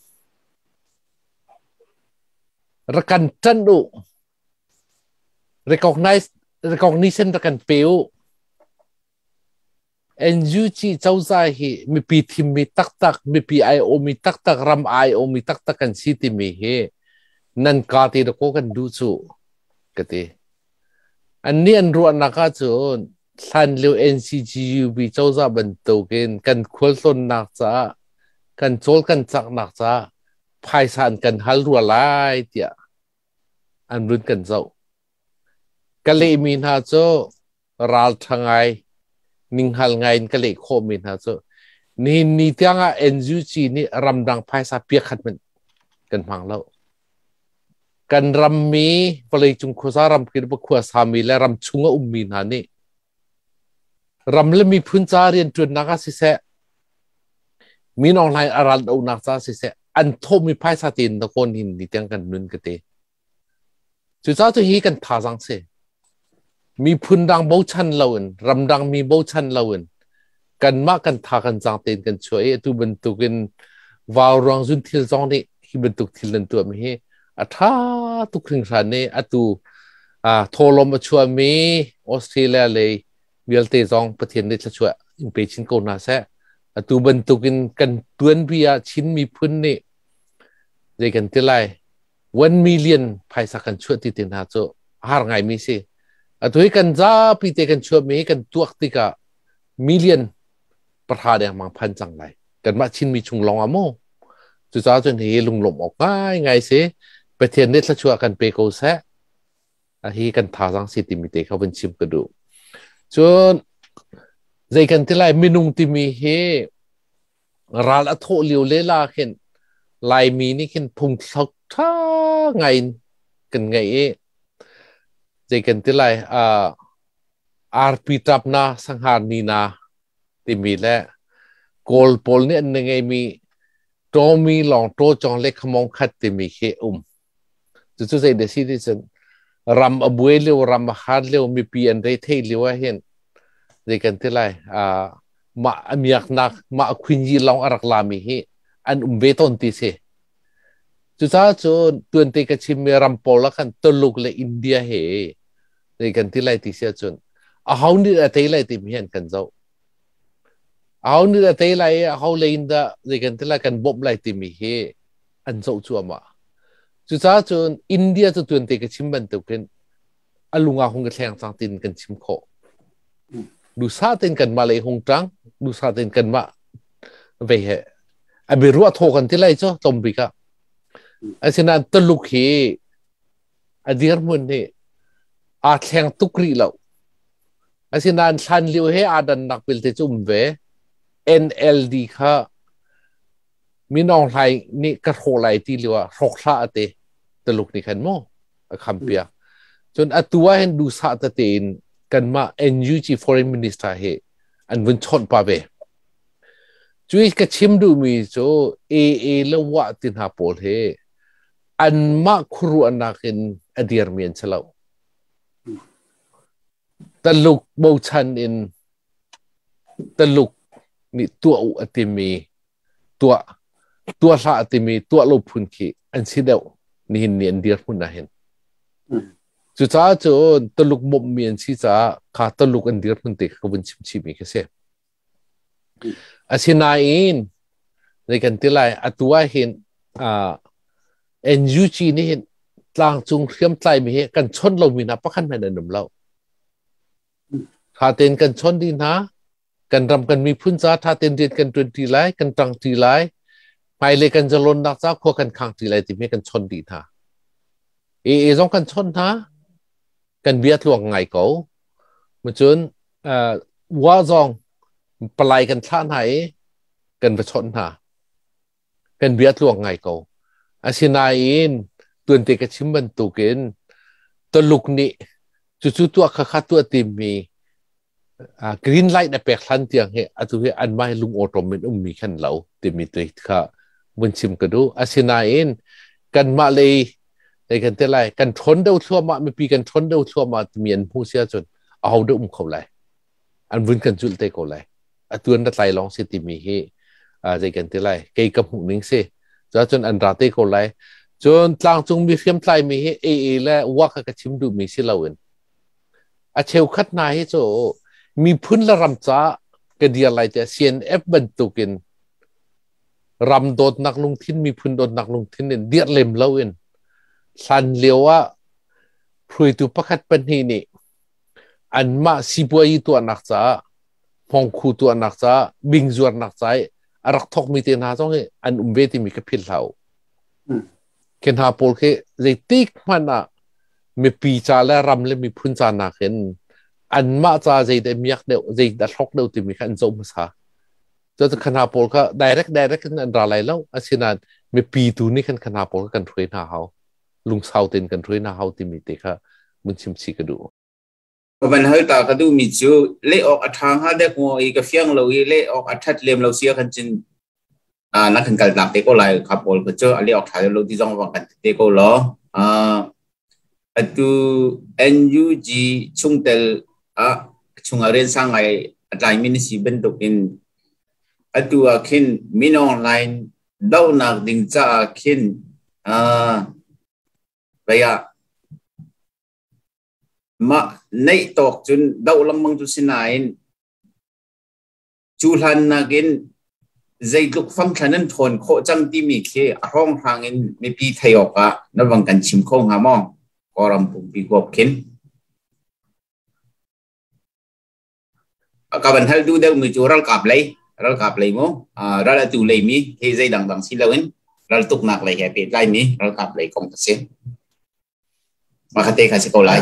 S1: รักันจันดู recognize recognition รักันเปียว เอ็น ยู จี เจ้าใจมีปีทีมมีตักตักมีปี ไอ โอ มีตักตักรำ ไอ โอ มีตักตักกันสิที่มีเฮนั่นกาตีเราก็กันดูสูกติอันนี้อันรู้นักจนทันเลี้ยว เอ็น ซี จี ยู บี เจ้าใจบรรทุกินกันควลต้นนักจ้ากันโจลกันจักนักจ้าภายสานกันฮัลรัวไล่เดียอันรุ่นกันเจ้าก็เลยมีนาโจรัลทั้งไงนิ่งฮัลไงก็เลยโคมินาโจนี่นี่ที่อ่ะ เอ็น ยู จี นี่รำดังภายสาเปียขัดมันกันพังแล้วกันรำมีพลายจุงโคซารำคิดว่าขวาสามีและรำชุงอุ้มมีนานี่รำแล้วมีพื้นจารีนจนนักสิเสมีนออนไลน์อารัลเอานักจาสิเสอันทบมีภายสาตินตะโกนหินนี่ที่อ่ะกันนุนกันเตจุดจ้าตัวฮีกันท่าสังเสมีพื้นดังโบชันเลวนรำดังมีโบชันเลวนกันมากันท่ากันจังเตนกันช่วยตัวบรรทุกินวาวรองจุนทิลจงนี่ที่บรรทุกทิลันตัวมีเฮอัฐาทุกครึ่งสันนี่อัตุอ่าโทลมาช่วยมีออสเตรเลียเลยเวลเตจงประเทศนี้จะช่วยอินเปชินโกนาเซอัตุบรรทุกินกันตัวนพิยาชินมีพื้นนี่เด็กันที่ไรวันมิลเลียนภายสักกันช่วยที่ตินหาโจหาไงมีสิอัตุให้กันจ้าปีเตกันช่วยมีกันตัวติกามิลเลียนประธานอย่างมังพันจังไรกันมาชินมีชุงลองอโมจุดจ้าจนเฮลุงหลงออกง่ายไงสิประเทศนี้จะช่วยกันเปโกเซอาฮีกันท่าสังสิติมิเตเขาเป็นชิมกระดูจนใจกันที่ไรมินุงติมีเฮราละโทเลียวเลลาเห็นลายมีนี่เห็นพุงทักท่าไงกันไงเอใจกันที่ไรอ่าอาร์พีตับนาสังหารนีนาติมีและโกลปอลเนี่ยนึงไงมีโตมีหลองโตจองเล็กขมองขัดติมีเฮอุมจุดจุดใจเดซิดิฉันรำอบุยเลี้ยวรำฮาร์เลี้ยวมีปีอันได้เที่ยวเลี้ยวเห็นใจกันที่ไรอ่ามามีอักนักมาควินยีลองอารักลามีเฮอันอุมเบตอนที่เสจุดจ้าจนตัวนเตกชิมมีรำปอลกันตลุกเลยอินเดียเฮใจกันที่ไรที่เสียจนอาหาวนี่อะไรไรที่มีเห็นกันเจ้าอาหาวนี่อะไรไรอาหาวเลยอินเดียใจกันที่ไรกันบบไรที่มีเฮอันเจ้าชัวมาจุดจ้าจนอินเดียจะตัวเด็กชิมบันตุกันอลุงอาหงกันแทงสังตินกันชิมโคดูซาตินกันมาเลยหงจังดูซาตินกันมาไปเหรออันเป็นรัวโทกันที่ไรจ้ะตอมบิกะอันเช่นนั้นตลุกเฮอันเดียร์มันเนี่ยอาแทงตุกรีแล้วอันเช่นนั้นชันเลี้ยวเฮอาดันนักเปิลเตจุ่มเว เอ็น แอล ดี ค่ะมีน้องไทยนี่กระโถไหลที่เรียกว่าหกชาติตลุกนี่ขันโม่คำเปียจนอัตัวเห็นดูสาตเตนกันมา เอ็น ยู จี Foreign Minister เฮอันวันชนป่าเบจุยกระชิมดูมีโจเอเอแล้วว่าตินหาโปลเฮอันมาครูอันนักินอดียร์เมียนเชลาวตลุกโบชันอินตลุกนี่ตัวอุอติมีตัวตัวสาติมีตัวลบพุนขีอันสิเดวนี่เห็นเนียนเดียร์พุนนะเห็นจุดจ้าโจนตลุกบ่มเมียนสิจ้าขาตลุกอันเดียร์พุนติเขาเป็นชิมชิมีแค่เสียอาชินาอินในกันที่ไรอัตัวเห็นอ่าเอ็นยูจีนี่เห็นกลางจุงเทียมใจมีเห็นกันชนเรามีนับประคันไม่ได้หนุ่มเราขาเต้นกันชนดีนะกันรำกันมีพื้นจ้าถ้าเต้นเรียนกันตัวทีไรกันตรังทีไรไปเลยกันจะลนนักจ้าขั้วกันข้างทีไรที่มีกันชนดีท่าเอเอต้องกันชนท่ากันเบียดหลวงไงเขาเมื่อจนเอ่อว่าจองปลายกันท่าไหนกันประชนท่ากันเบียดหลวงไงเขาอาชินาอินตัวเด็กชิมบันตุกินตลุกนี่จู่ๆตัวข้าตัวทีมมีอ่ากรีนไลท์ในแปลกทันเตียงเฮอตุเฮอันไม่ลุงออโตเมนอุ้มมีขันเหลาทีมีตัวข้าบุญชิมกันดูอาศินาเองกันมาเลยในกันเท่าไรกันทนเดาชั่วมาไม่ปีกันทนเดาชั่วมามีอันผู้เสียจนเอาเดาอุ้มเขาเลยอันวุ่นกันจุดเตะเขาเลยอตัวนั้นไต่ลองเสติมีเฮอ่าใจกันเท่าไรเกี่ยกับหุ่นนิ่งเสจนจนอันราเตะเขาเลยจนต่างจงมีเขียมไต่มีเฮเอเอและวักกับชิมดูมีสิเลาเองอาเชลคัดนายให้โจมีพื้นละรำจ้ากระเดียอะไรจะเซียนเอฟบรรทุกินรำโดดนักลงทินมีพื้นโดดนักลงทินเนี่ยเดียดเล็มเล่าเองสันเลียวว่าพรุยตุประคัดเป็นที่นี่อันมาสิบวัยตัวนักจ้าพงคูตัวนักจ้าบิงจวนนักจ้าอารักทอกมีเตนาจ้องเออันอุ้มเวทีมีกระพิลเท่าเคนหาโพลเคใจติกมันอ่ะมีปีจาและรำและมีพื้นจานักเห็นอันมาจ้าใจเดมียกเดียวใจดัดทอกเดียวที่มีขันโจมซาจนขณะโพลก็ direct direct กันอันอะไรแล้วอาศินันมีปีตัวนี้ขันขณะโพลก็กันช่วยหน้าเขาลุงสาวเต็นกันช่วยหน้าเขาที่มีเตค่ะมึงชิมชีกันดู
S3: มันเฮ้ยตาก็ดูมีจูเล่ออกทางหาเด็กงัวอีกเฟียงเราเล่ออกอัดทัดเลี้ยมเราเสียกันจริงอ่านักขันกันหลักเตก็ไรครับโพลก็เจอเล่ออกถ่ายเราที่จ้องฟังกันเตก็ล้ออ่าitu N U G chungtel a chungaren sangai atlai min si bentukin atu akin min online daw nak ding cha akin a baya ma nei tok chun daw lamang tu sinain chulan nagin zai luk function thon kho chang ti mi khe arong hangin mi pi thayoka nawang kan chim khong ha mo orang pun pikir kin, kawan hal tu dah menjual kaplay, ral kaplay mo, ral tu lay mi, hezai dang dang silawin, ral tuk nak lay happy lay mi, ral kaplay kong kasi, makate kasi kau lay.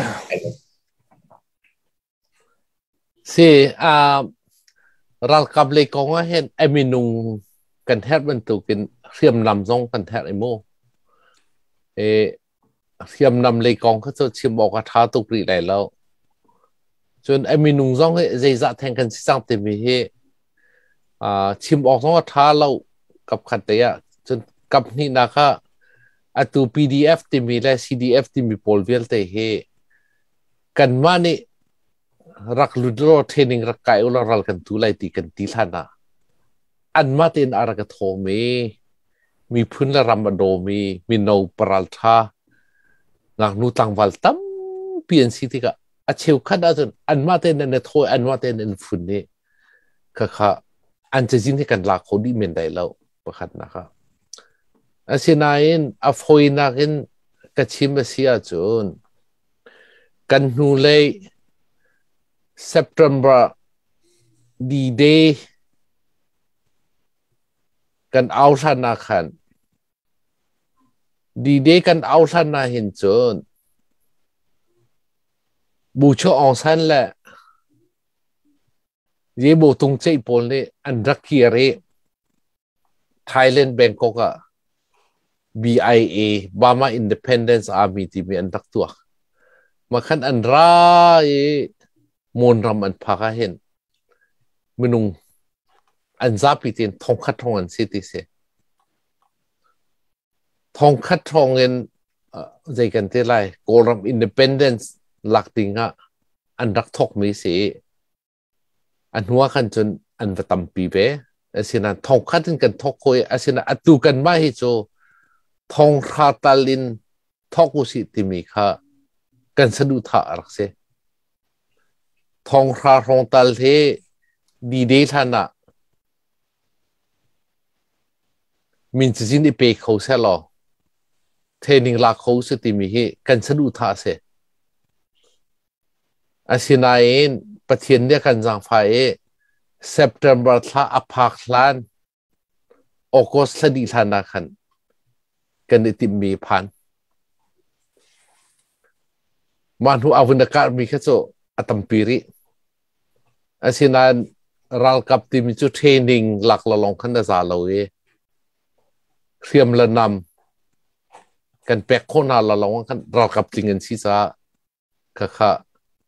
S1: Si ah ral kaplay kong ahen, eminung kan hat bentukin siam lam zong kan hat emo, ehเทียมนำเลยกองเขาจะเชียมบอกว่าท้าตุกรีได้แล้วจนไอ้มีนุ่งซ่องให้ใจจะแทงกันสิสังเต็มเหตุอ่าชิมออกซ่องว่าท้าเรากับขัดเตะจนกับนี่นะคะอัตู พี ดี เอฟ ที่มีและ ซี ดี เอฟ ที่มีโพลเวลเตะเหตุกันมานี่รักลุดโรเทรนนิ่งรักไก่อุลารัลกันทุไลตีกันตีท่านะอันมาเต็นอารากโทมีมีพื้นละรัมบโดมีมีโนปรัลทานักนูตังวัลตั้มเปลี่ยนสิที่ก็อาเชียวขัดอาจนอันมาเต้นในโทยอันมาเต้นในฝุ่นนี่ก็ค่ะอันจะจินที่กันหลักเขาดีเมนได้แล้วประคัดนะครับอาเซียนายนอฟอยนักนกัชิมเสียจนกันนูเลย September ดีเดย์กันเอาชนะขันดีเดกันเอาท่านนาเห็นจนบูชาองสันแหละเย่บูตรงใจปนเลยอันรักเกียร์ Thailand Bangkok อะ บี ไอ เอ Burma Independence Army ที่มีอันรักตัวมาขันอันร้ายมนรำอันพักเห็นมนุงอันซับปีเตียนทองคัดทองอันสิติเสทองคัดทองเงินใจกันที่ไรโกรัมอินดิเพนเดนซ์หลักติงะอันรักทอกมีสิอันหัวขันจนอันวัตัมปีเป้อาศินันทองคัดกันทอกคอยอาศินันอัตุกันไม่ให้โจทองคาตาลินทอกุสิติมีค่ะกันสะดุดท่ารักเสทองคาทองตาลเทดีเดท่านะมินจะจินอีเปกเขาเสียหรอเทนิงลาเขาสติมีให้กันสะดุดท่าเสอาศินัยประเทศเนี่ยกันจังไฟ September ท่าอภักลานออกก็สดีท่านักันกันติดมีพันมันหัวอาวุธการมีแค่โจอัตมปีริอาศินัยรัลกับทีมจุดเทนิงหลักละลงขันดาซาโลเอเทียมละนำกันแปกโคนาละลงกันรัลกับจริงเงินซีซ่าค่ะค่ะ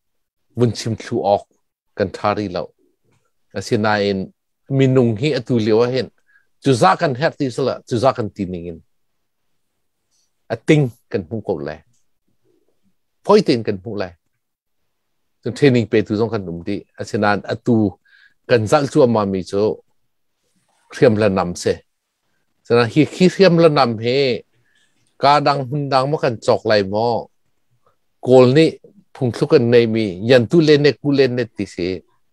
S1: วุ้นชิมชูออกกันทารีเราเสียนายมีนุ่งฮีอตุเลียวเห็นจุดซักกันเฮติสละจุดซักกันตีนิงอติงกันพุ่งกบเลยพอยติงกันพุ่งเลยจนเทรนนิ่งไปตัวสองกันนุ่มดีเสียนายอตุกันซักชัวมามีโจเทียมละนำเสฉะนั้นฮีขี้เทียมละนำเฮกาดังหุ่นดังมากันจอกไหลมอโกลนี่พุ่งสุกันในมียันตุเลนเนกูเลนเนติเส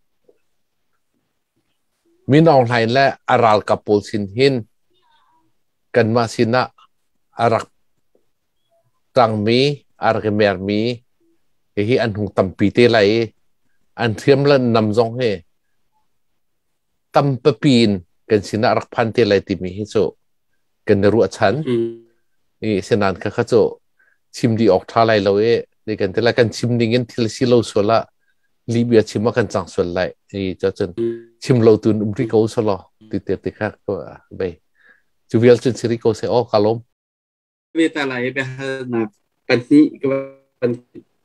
S1: มีน้องไทยและอารัลกับโพลสินหินกันมาสินะอารักตังมีอารักเมียร์มีเฮียอันหงตัมปีเตไลอันเทียมละนำจงเฮตัมปปีนกันสินะอารักพันเตไลติมีฮิโซกันในรัวฉันนี่เสนานข้าข้าโจชิมดีออกท่าไรเราเอเด็กกันแต่ละกันชิมดิ่งกันที่ละสิโลส่วนละลิเบียชิมมากันจังส่วนไรนี่เจ้าจนชิมเราตุนอุมริโกสโลติดเตติค่ะก็ไปจูเวลจนสิริโกเซโอคาลม
S4: เวทอะไรไปหาหนักปันนี้ก็ปัน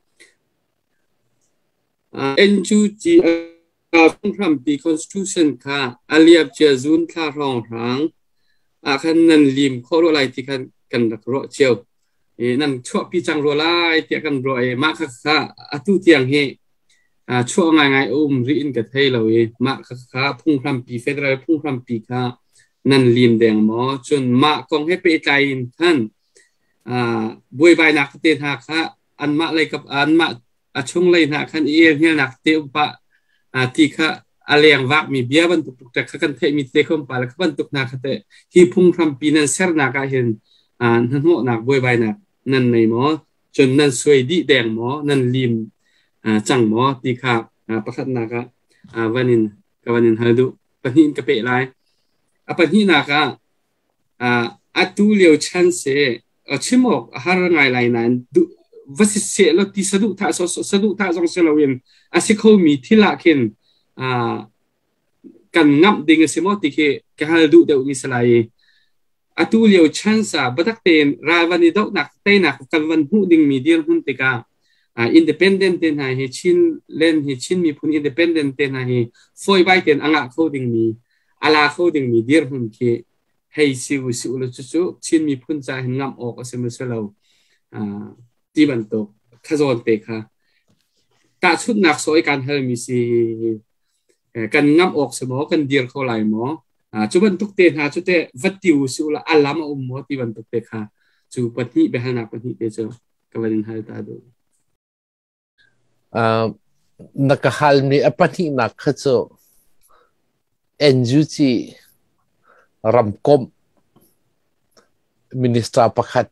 S4: เอ็นจูจีอาfunพรำปี constitution ค่ะอาเลียบเจซุนค่ารองหางอาคันนันลิมโคโรไลที่กันกันรักรอเชียวเอ้นั่นชั่วปีจังรัวไล่เตียกันรอยมากค่ะอาตุเตียงเฮอ่าช่วงไงไงอุ้มรีนกับเทยเราเองมากค่ะพุ่งพรำปีเฟดรัลพุ่งพรำปีค่ะนั่นลิมแดงหมอจนมากองให้ไปใจท่านอ่าบุยใบนักเตะหักค่ะอันมาอะไรกับอันมาอ่ะช่วงเลยนะคันเอียเนี่ยนักเตะปะอ่าที่ค่ะอะไรอย่างวักมีเบี้ยบรรทุกแต่ขันเทมีเตะเข้าไปแล้วขันบรรทุกนักเตะที่พุ่งพรำปีนั้นเserนักเห็นอ่านั่นหัวนักบุยใบนักนั่นในหมอจนนั่นสวยดีแดงหมอนั่นลิมอ่าจังหมอที่ค่ะอ่าประคัตนักอ่าวันนี้กับวันนี้ฮาดูปนินกับเปะไรอ่ะปนินนักอ่าอัตุเลียวชันเซชิมอกหารงไงไรนั้นดูวัสดุเราที่สะดุท่าสสะดุท่าสองเซลวินอาศัยเขามีที่ละเข็นอ่ากันงับดิ่งสมอติเคแค่หาดูเดี๋ยวมีสลายอัตุเลียวชันซาบัดเตนราวันนี้ดอกนักเตนักกันวันหูดิ่งมีเดียร์หุ่นติกาอ่าอินดิเพนเดนต์เตนหายเฮชินเล่นเฮชินมีพุ่นอินดิเพนเดนต์เตนหายฟอยใบเตนอ่างเขาดิ่งมีอาลาเขาดิ่งมีเดียร์หุ่นเคให้สิวสิวลุจุชินมีพุ่นใจเห็นงามออกเสมอเสลาอ่าที่บันโตขจรเตค่ะตาชุดนักสอยการเฮมีสิกันงามออกเสมอกันเดียร์เขาไหลหมออ่าจุบันตุกเตหาจุดเตวัดติวสิวละอัลลามาอุมหมอที่บันตุกเตค่ะจุปนิเบหานักปนิเตเจอกวาลินฮาลตาดู
S1: อ่านักฮัลมีอปนินักขจรเอ็นจูจีรำกมมินิสตราประคัด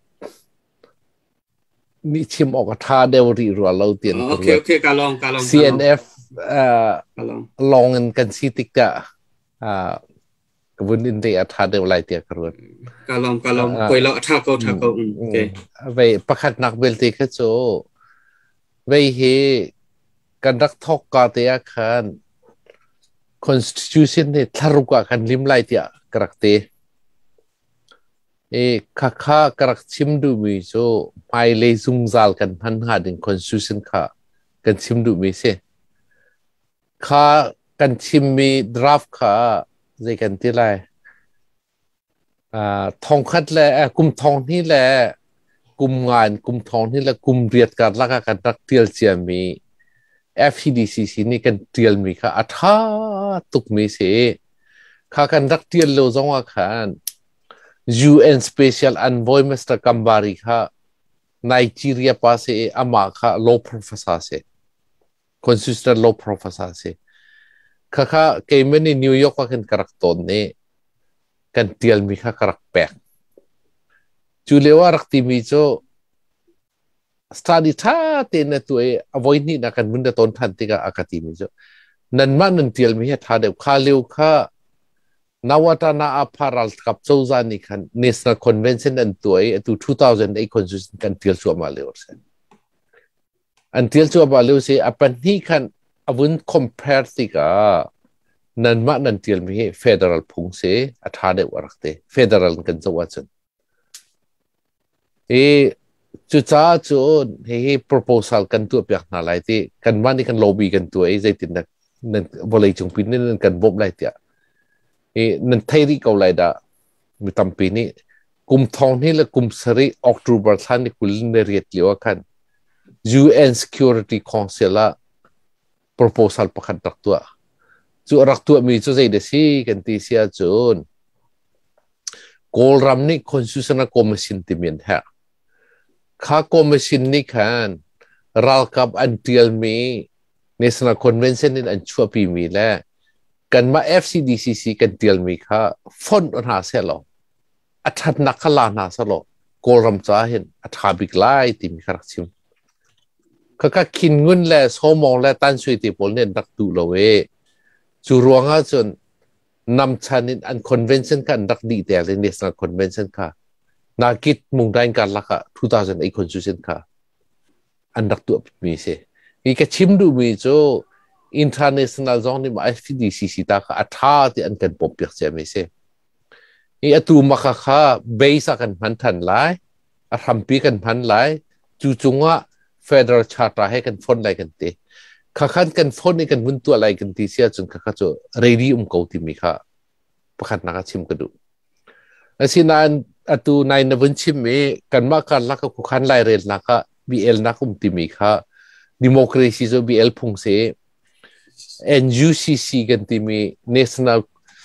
S1: นี่ชิมออกท่าเดวรีรัวเราเตียน
S4: โอเคโอเคกาลองกาลอง
S1: ซี เอ็น เอฟ เอ่อลองกันกันสิติกะอ่ากบุนอินเดียท่าเดวไลเตียกรัว
S4: กาลองกาลองปล่อยเราท่าเขาท่าเขาโอเค
S1: ไปประคัดนักเบลติกโจไปเฮกันรักทอกกาเตียคัน constitution เนี่ยทารุกกันลิมไลเตียกรักเตเอข้าข้ากรักชิมดูมีโจไปเลยซุงซาลกันพันหาดึง constitution ข้ากันชิมดูมีเสข้ากันชิมมี draft ข้าใจกันที่ไรอ่าทองคัดแหละกุมทองนี่แหละกุมงานกุมทองนี่แหละกุมเรียดกันลักกันรักเตียลเจียมี เอฟ ซี ดี ซี ซี นี่กันเตียลมีข้าอัฐาตุกมีเสข้ากันรักเตียลโลจงว่าขันยู เอ็น Special Envoy มิสเตอร์กัมบารีค่ะไนจีเรียป้าเสอามาค่ะ Law Professor เส Constitutional Law Professor เสค่ะค่ะเกี่ยมันในนิวยอร์กว่ากันกระตนเนี่ยกันเตียลมีค่ะกระแปกจูเลว่ารักที่มีโจสตาดิท่าเตนตัวเอ avoid นี่นะกันมุนเดต้นทันติกาอากาศมีโจนั่นมันนั่นเตียลมีเหตุท่าเดียวข้าเลี้ยวข้านวัตนาอาภารัลกับโซซานิคัน National Convention อันตัวไอ้ตัวสองพันแปด Constitution กันเทียลชัวมาเลวเสียอันเทียลชัวมาเลวเสียอันนี้คันอาวุธ compare ติกานั่นมานั่นเทียลมี Federal พุ่งเสียอัฐาเดวรักเต Federal กันจะว่าจนเอจจุดจ้าจุดเฮ้ย proposal กันตัวเปียกอะไรที่กันว่านี่กัน lobby กันตัวไอ้ใจติดนักนั่นบริจงปีนี่นั่นกันบบไรเดียเอ้นั่นไทยที่เกาหลีด่ามีตั้มปีนี้กุมทองนี่และกุมสรีออกตูบาร์ทันนี่คุลินเรียดเลี้ยวกัน ยู เอ็น Security Council ละ proposal ประคันรักตัวจุรักตัวมีจุดใจเดซี่กันที่เสียจุนกอลรัมนี่ Constitutional Commission ที่มีแท้ข้า Commission นี่กันรัลกับอันเดียลมี National Convention นี่อันชัวปีมีแล้วกันมา เอฟ ซี ดี ซี ซี กันเดียลมีข้าฟอนต์อันหาเสียหรออัฐนักขลานาสโลกอลรัมจ้าเห็นอัฐบิกไลที่มีขรักชิมข้าก็คินเงินและสมองและตันช่วยที่พลเนี่ยนักดูเราเอจูรวงอ่ะจนนำชันอัน convention กันนักดีแต่เรื่อง national convention ค่ะนักกิจมุ่งได้การลักอะสองพันแปด constitution ค่ะอันนักตัวมีเสอีกชิมดูมีโจ international zone นี่มา เอฟ ซี ดี ซี ซี ตาค่ะอัฐาที่อันกันปมเปียกเสียมีเสอีอัตุมาค่ะค่ะเบสกันพันทันไลอัฐัมปีกันพันไลจู่จงว่า federal charter ให้กันฟอนไลกันเตะข้าขันกันฟอนนี่กันวุ่นตัวอะไรกันที่เสียจนข้าจะเรดี้อุ้มเขาที่มีค่ะประคันนักชิมกันดูแล้วสินันอัตุนายนวันชิมเอกันมากันลักกับขันไลเรนนักะ บี เอล นักอุ้มที่มีค่ะ democracy จะ บี เอล พงเส เอ็น ยู ซี ซี กันที่มี National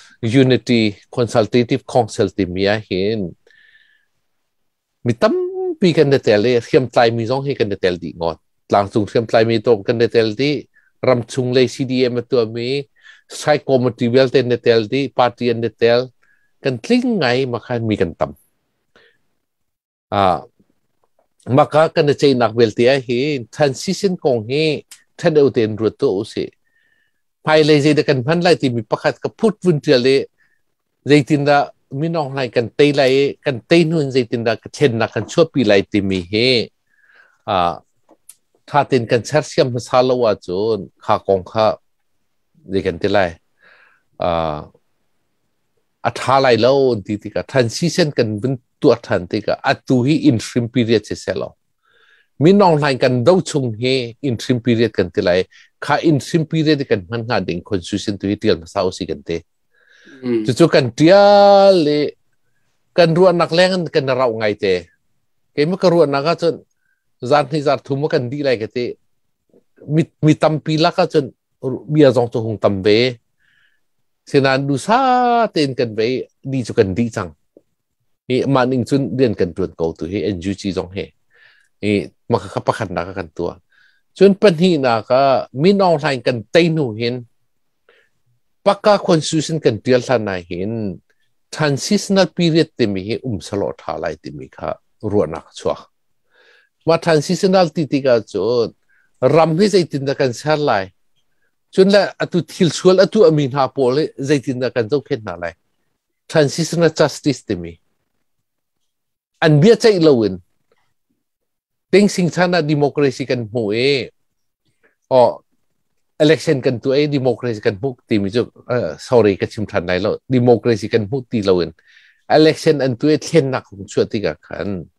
S1: Unity Consultative Council ที่มีอ่ะเห็นมีตั้มปีกันเดตเลยเขียมไตมีสองให้กันเดตดีงอดหลังสุงเขียมไตมีตรงกันเดตดีรำชุงเลย ซี ดี เอ็ม ตัวมีใช้คอมมิตี้เวลเทนเดตดีปาร์ตี้เดตกันคลิ้งไงมาคันมีกันตั้มอ่ามาคันกันเดใจนักเวลที่อ่ะเห็น transition ของเฮท่านเอาเต็นรู้ตัวสิภายเลยจะกันพันไล่ที่มีประกาศกับพูดวุ่นเจริญใจตินดามีน้องไล่กันเตยไล่กันเตยนู่นใจตินดาเช่นนักกันชั่วปีไล่ที่มีเฮอ่าถ้าตินกันเชิดเสียมมาสาลว่าจูนข้ากองข้าใจกันที่ไล่อ่าอัฐาไล่แล้วที่ที่กับ transition กันเป็นตัวทันที่กับอัตุฮี interim period เสียแล้วมีน้องไล่กันดาวชงเฮ interim period กันที่ไล่ข้า interim period กันมันงาดิ่ง constitution ตัวที่เดียร์มาสาวสิกันเตจู่ๆกันเดียร์เลยกันรัวนักแรงกันเราไงเตะเกี่ยมันก็รัวนักก็จนจานที่จานทุ่มกันดีไรกันเตะมีมีตั้มปีละก็จนเบียร์จงตัวหงตั้มเบเสนาดูซาเต้นกันไปดีจุกันดีจังเฮ้มันอิงจุนเรียนกันตัวเก่าตัวเฮ้ เอ็น ยู จี จงเฮ้เฮ้มาขับประคันนักกันตัวจนปัญหานักมีน้องไล่กันเต้นหูเห็นปากกา constitution กันเดียร์ท่านเห็น transitional period ที่มีอุ้มสลอดหาไล่ที่มีค่ะรัวนักชัวมา transitional ที่ที่ก็จนรำให้ใจตินตะกันเช่นไรจนละอัตุทิลชวลอัตุอามินฮาโปเลยใจตินตะกันเจ้าเข็นอะไร transitional justice ที่มีอันเบียใจเลวินติงสิงชนะ democracy กันหัวเออ๋อelection กันตัวเอง democracy กันพุกตีมิจุเอ่อ sorry กันชิมทันไหนแล้ว democracy กันพุกตีเราเอง election อันตัวเองเช่นนักของช่วยที่กัน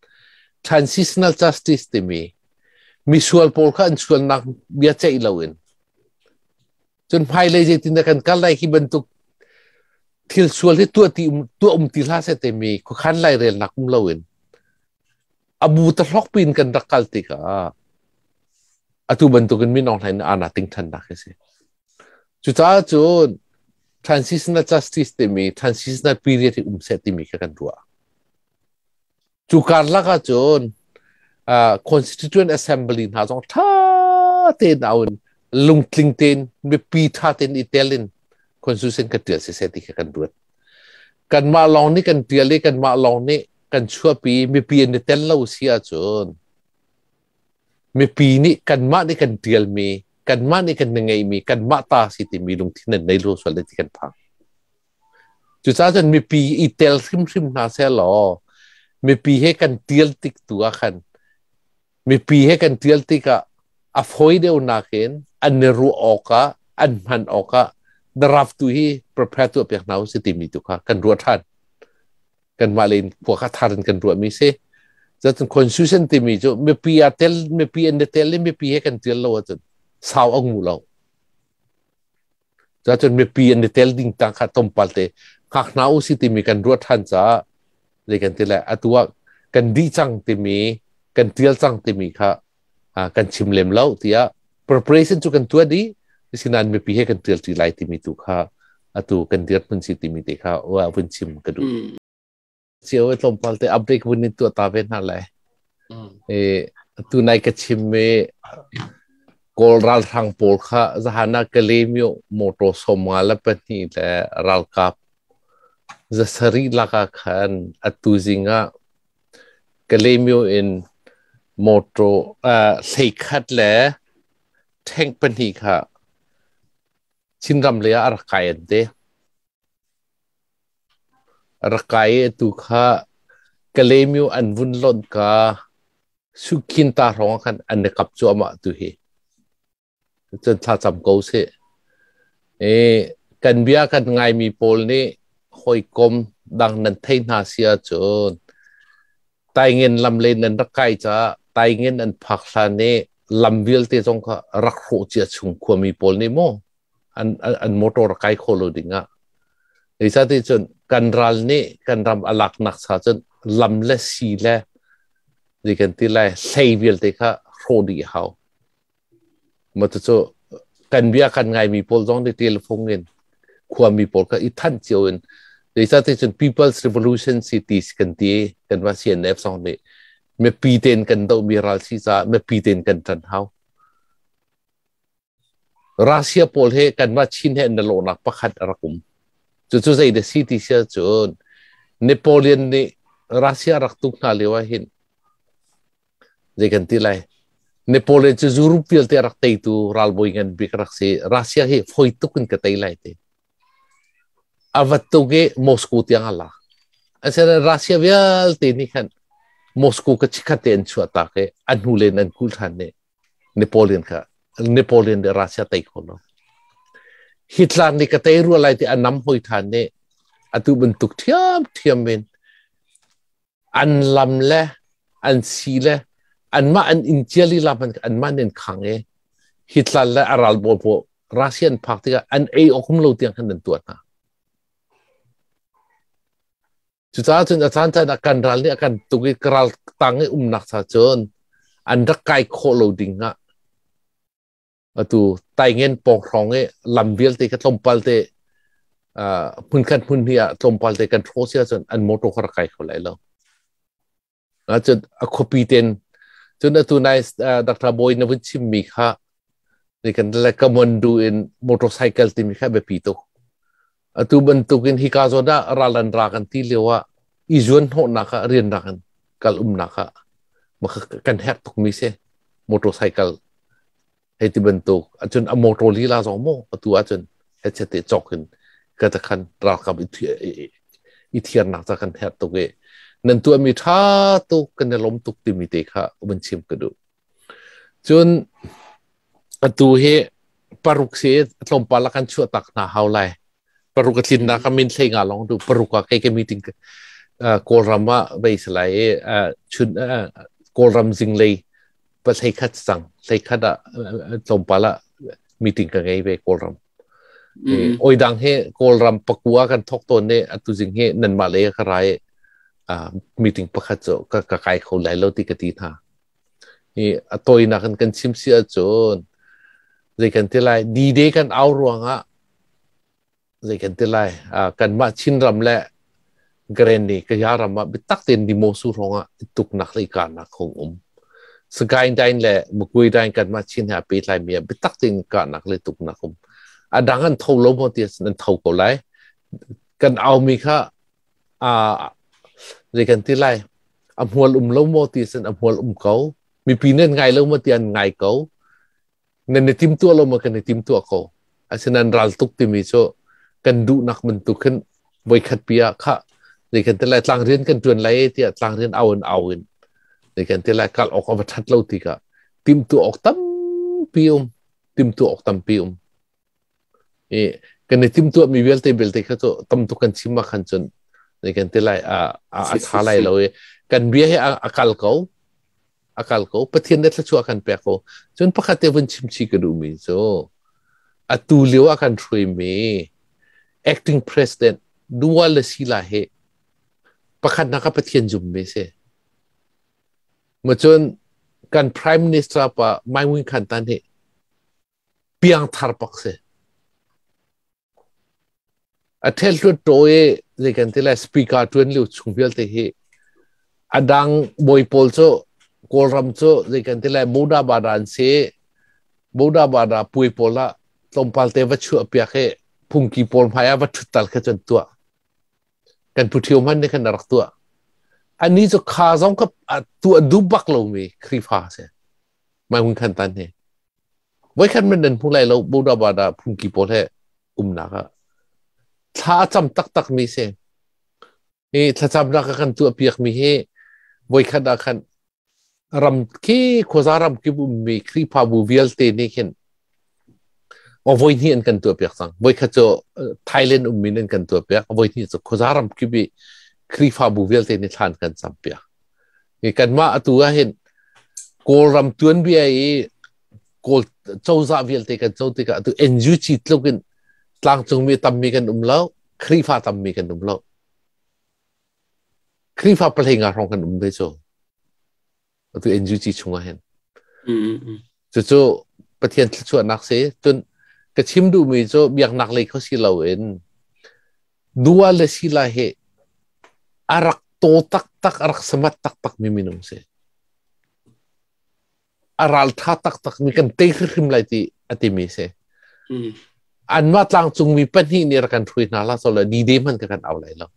S1: transitional justice ที่มีมีส่วนพอลกันส่วนนักเบียใจเราเองจนภายเลยจะติดกันกันไล่ที่บรรทุกที่ส่วนที่ตัวที่ตัวอุ้มที่ล่าเสร็จมีเขาขันไล่เรียนนักอุ้มเราเองอาบูตะล็อกปีนกันรักกันติกาอัตุบันตุกันมีน้องไทยอาณาติงทันนักเสียจุดท้ายจุด transitional justice ที่มี transitional period ที่อุ้มเสร็จที่มีกันรัวจุดการลักจุดอ่า constituent assembly หาจงท่าเต้นเอาลุงทิงเต้นมีปีท่าเต้นอิตาลีน constitution กันเดียวเสียที่กันรัวกันมาลองนี่กันเดียวเลยกันมาลองนี่กันชั่วปีมีปีนเต้นเล่าเสียจุดมีปีนี้กันมาในกันเดียลมีกันมาในกันยังไงมีกันมาตาสิที่มีลงที่นั่นในโลกส่วนที่กันพังจุดท้ายจนมีปีอีเตลริมริมนาเซลอมีปีให้กันเดียลติกตัวกันมีปีให้กันเดียลติกะอฟอยเดวนักเห็นอันเนรูออกะอันมันออกะดราฟตัวที่ประเภทตัวเปียกหนาวสิที่มีตัวกันรัวทันกันมาเล่นพวกข้าทานกันรัวมีเสจะจน constitution ที่มีจุไม่ปีอาเทลไม่ปีอันเดเทลไม่ปีให้กันเทลเราจนสาวอังมูเราจะจนไม่ปีอันเดเทลดิ้งต่างขัดต้มปัลเตขักน้าอุสิที่มีกันรวดทันจ้าเลยกันที่แหละอัตัวกันดีจังที่มีกันเทลจังที่มีค่ะอ่ากันชิมเลมเราที่อ่ะ preparation จุกันตัวดีสินันไม่ปีให้กันเทลที่ไลที่มีตุค่ะอัตัวกันเดือดมันสิที่มีที่ค่ะว่าวันชิมกันดูเชื่อว่าต้มปัลเตอัปเดตวันนี้ตัวตาเป็นอะไรเออตัวนายกชิมเมกอลรัลทางโพลค่ะจะหานักเลมิโอโมโตสมาลเป็นนี่แหละรัลกับจะสรีลักขันอัตุจิงะกเลมิโออินโมโตอ่าเสกขัดแหละแทงเป็นนี่ค่ะชินรำเลียอรักไก่เดอรักไก่ตุค่ะกเลมิโออันวุ่นล้นกาสุขินตาร้องกันอันเด็กกับจัวมาตุเฮจนถ้าจำกูเสเอกันเบียกันไงมีโพลนี่หอยกลมดังนั้นเทนาเสียจนไตเงินลำเลนนั้นรักไก่จ้าไตเงินนั้นพักลานี่ลำวิลเตจงก็รักโหเจียชุงควมีโพลนี่โมอันอันโมโตรักไก่โคโลดิงะไอ้สัตย์จนกันรัลนี่กันรำอลักนักษาจนลำเลสีเลดิกันที่ไรเซวิลเตค่ะโรดีเขามาตัวโจกันเบียกันไงมีโพลต้องได้เทเลโฟนเงินความมีโพลก็อีท่านเจียวเองโดยที่จน People's Revolution Cities กันที่กันว่า ซี เอ็น เอฟ สองเนี่ยไม่ปีเต็นกันตัวมีรัลซีซ่าไม่ปีเต็นกันทันเขารัสเซียโพลเฮกันว่าชินเฮนโลนักประคัดรักุมจุดจุดใจเดซิตี้เชียจนเนโปเลียนนี่รัสเซียรักตุกนาเลวะเห็นเด็กกันที่ไรเนโปเลียนจะจูรุพิลเตอรักเตยตูรัลบอยกันบิกรักเซรัสเซียเฮฟอยตุกันกเตยไลเตอวัตตุเกมอสโกที่ยังอะไรอันเสร็จรัสเซียเวลเตนี่ขันมอสโกก็ชิคาเตนชัวตาเกอันหูเลนอันคุลทันเนเนโปเลียนค่ะเนโปเลียนเดรัสเซียเตยคนละฮิตลาร์นี่กเตยรัวไลที่อันน้ำหอยทันเนอัตุบรรทุกเทียมเทียมเป็นอันลำเล่อันซีเล่อันมาอันอินเจลีลามันอันมาเน้นขังเอฮิตลาร์และอารัลโบโบรัสเซียนพักที่อันเออคุมโลเตียงขันเดินตัวนะจุดท้ายจนอาจารย์จะนักการรัลเนี่ยกันตุกิกรัลตั้งให้อุ้มนักษาจนอันรักไก่โคโลดิ้งอ่ะตัวไตเงินปองรองเอลำเบียลที่ก็ต้มปัลเตอ่าพุ่นขันพุ่นเฮียต้มปัลเตกันโทเสียจนอันโมโตรักไก่เขาไหลแล้วนะจนอคปีเตนจนตัวนายดักทาบอยนวิชิมมีค่ะในกันแล้วก็มันดูอินมอเตอร์ไซค์ที่มีค่ะแบบปีโตตัวบรรทุกอินฮิกาโซดารัลันรักันที่เรียกว่าอีจวนหัวนักเรียนรักันกัลอุมนักมันกันแฮกตุกมิเซมอเตอร์ไซค์ให้ที่บรรทุกจนอโมโตลีลาสองโมตัวจนเฮชเตจอกขึ้นก็จะคันรักกับอีเทียอีเทียนนักจะกันแฮกตุกเอนั่นตัวมีท่าตุกกันในลมตุกติมิเตค่ะบัญชีมกระดูจนตัวเฮปารุกเสียลมปาลักันชั่วตักนาเฮาไลปารุกทินนักมินเซงาลองดูปารุกะใครก็มีติงโกรัมว่าไปสลายชุนโกรัมซิงเลยไปใช้คัดสั่งใช้คัดลมปาละมีติงกันไงไปโกรัมโอ้ยดังเฮโกรัมปะกัวกันทอกตัวเนี่ยตัวจริงเฮนันมาเลยอะไรอ่ามีถึงประคัตโจก็กระไกเขาไหลเราติกตีท่านี่ตัวนักกันชิมเสียจนเรื่องกันที่ไรดีเดกันเอารวงอ่ะเรื่องกันที่ไรอ่ากันมาชินรำและเกรนนี่ก็ยารำมาไปตักเต็นดิโมสูรองอ่ะตุกนักเลยการนักของอุ้มสกายได้แหละบุกวิได้กันมาชินหาปีไรเมียไปตักเต็นการนักเลยตุกนักอุ้มอ่ะดังนั้นเท่าล้มพอดีนั้นเท่าก็ไรกันเอามีค่ะอ่าเรื่องกันที่ไรอำหัวอุ้มล้มโมติสันอำหัวอุ้มเขามีปีนั้นไงล้มโมติอันไงเขาในในทีมตัวเรามากันในทีมตัวเขาอาฉะนั้นรัลตุกที่มีโชกันดูนักมันตุกขึ้นไว้ขัดเปียค่ะเรื่องกันที่ไรต่างเรียนกันจวนไรที่ต่างเรียนเอาเงินเอาเงินเรื่องกันที่ไรการออกมาทัดเราทีกะทีมตัวออกตั้มปีอุมทีมตัวออกตั้มปีอุมเอ๊ะกันในทีมตัวมีเวลเตเบลเตเขาโจตั้มตุกันชิมมาขันจนในกันที่ไรอ่าอ่าท้าไรเราเอกันเบียให้อาการเขาอาการเขาประเทศนั้นชั่วกันเปียเขาจนพักเทวันชิมชีกระดูมิโซอัตุเลียวอาการช่วยมี acting president ดูว่าละสิลาเหพักนักประเทศจุ่มไม่เสียมาจนการ prime minister ปะไม่วิ่งขันตันเหเปียงทาร์ปักเสียอัเทลตัวโตเอเรื่องที่ละสปีกาตัวนี้ชุ่มเพียลเตเหอดังบอยพอลโซโคลรัมโซเรื่องที่ละบูดาบาดานเสียบูดาบาดาปุยพอละตอมพัลเตวัชชัวเปียกเหพุ่งกีพอลพายาวัตถุตัลขจนตัวกันพุทธิวมันในขณะรักตัวอันนี้จะข้าจงกับตัวดูบักเรามีครีฟ้าเสียไม่หุ่นขันตันเหไว้ขันมันเดินพุ่งไล่เราบูดาบาดาพุ่งกีพอลเหอุ้มนักถ้าจำตักตักมีเสียนี่ถ้าจำนักกันตัวเปียกมีเหไว้ขันกันรำคีโคซารำคีบุมีครีฟ้าบูเวลเตนี่เห็นเอาไว้ที่อันกันตัวเปียกสังไว้ขัดจะไทยแลนด์อุ้มมีนั่นกันตัวเปียกเอาไว้ที่จะโคซารำคีบีครีฟ้าบูเวลเตนี่ทานกันสัมเปียกนี่กันมาตัวเห็นโกลรำตัวนบีไอโกลเจ้าซาเวลเตกันเจ้าเตกันตัวเอ็นยูจิตลูกันต่างจงมีตำมีกันอุ้มเล่าครีฟ้าตำมีกันอุ้มเล่าครีฟ้าเพลงอะไรกันอุ้มได้โจตัวเอ็นยูจิชงเห็นจู่จู่ประเทศชั่วนักเสียจนกระชิมดูมีโจเบียงนักเลยเขาสิเราเองดูว่าเลยสิลาเหอารักโตตักตักอารักสมัตตักตักมีมินุมเสียอารัลท่าตักตักมีกันเตะขึ้นเลยที่อติมีเสียอันว่าต่างจงมีปัญหาในรักันทุยนาลาโซลดีเดมันกันเอาอะไรแล้ว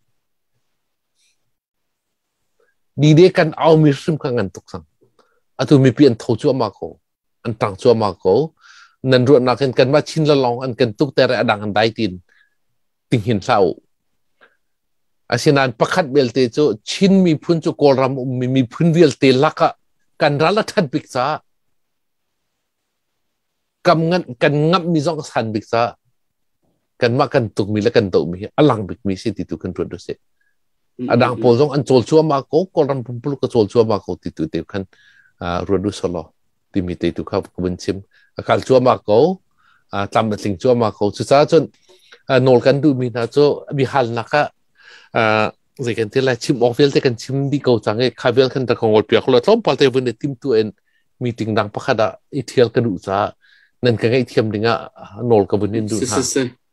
S1: ดีเดกันเอามีริมกันกันตุกสังอันตัวมีเปลี่ยนทูจัวมาโกอันต่างจัวมาโกนั่นรวดนักกันกันว่าชินละลองอันกันตุกแต่ระดังอันใดตินติงหินเศร้าอาศินันประคัดเบลเตโจชินมีพื้นจุโกรำมีมีพื้นเวลเตลักะกันรัลทันบิกษากำงันกันงับมีสองสันบิกษากันมากันตุกมีและกันตุกมีอลังบิกมีสิติตุกันตัวดูสิอดังโพลซองอันโจลชัวมาโกโกรำพุ่มปลุกก็โจลชัวมาโกติตุเต็มขันอ่ารวดูสโลติมีติตุข้าวกบันชิมอาการชัวมาโกอ่าตามสิ่งชัวมาโกสุดท้ายจนอ่าโนลกันดูมีนะโจบิฮัลนักะอ่าสิ่งที่ละชิมออกเวลที่กันชิมดีกูจังเอ้ข้าเวลกันตะคงอดเปียกเราต้องพัลเตวันนี้ทีมตัวเองมีติงดังพักดาอิเทียลกันดูซะนั่นก็ไอ้เทียมดิ่งอ่ะโนลกับวันนี้ดูฮะ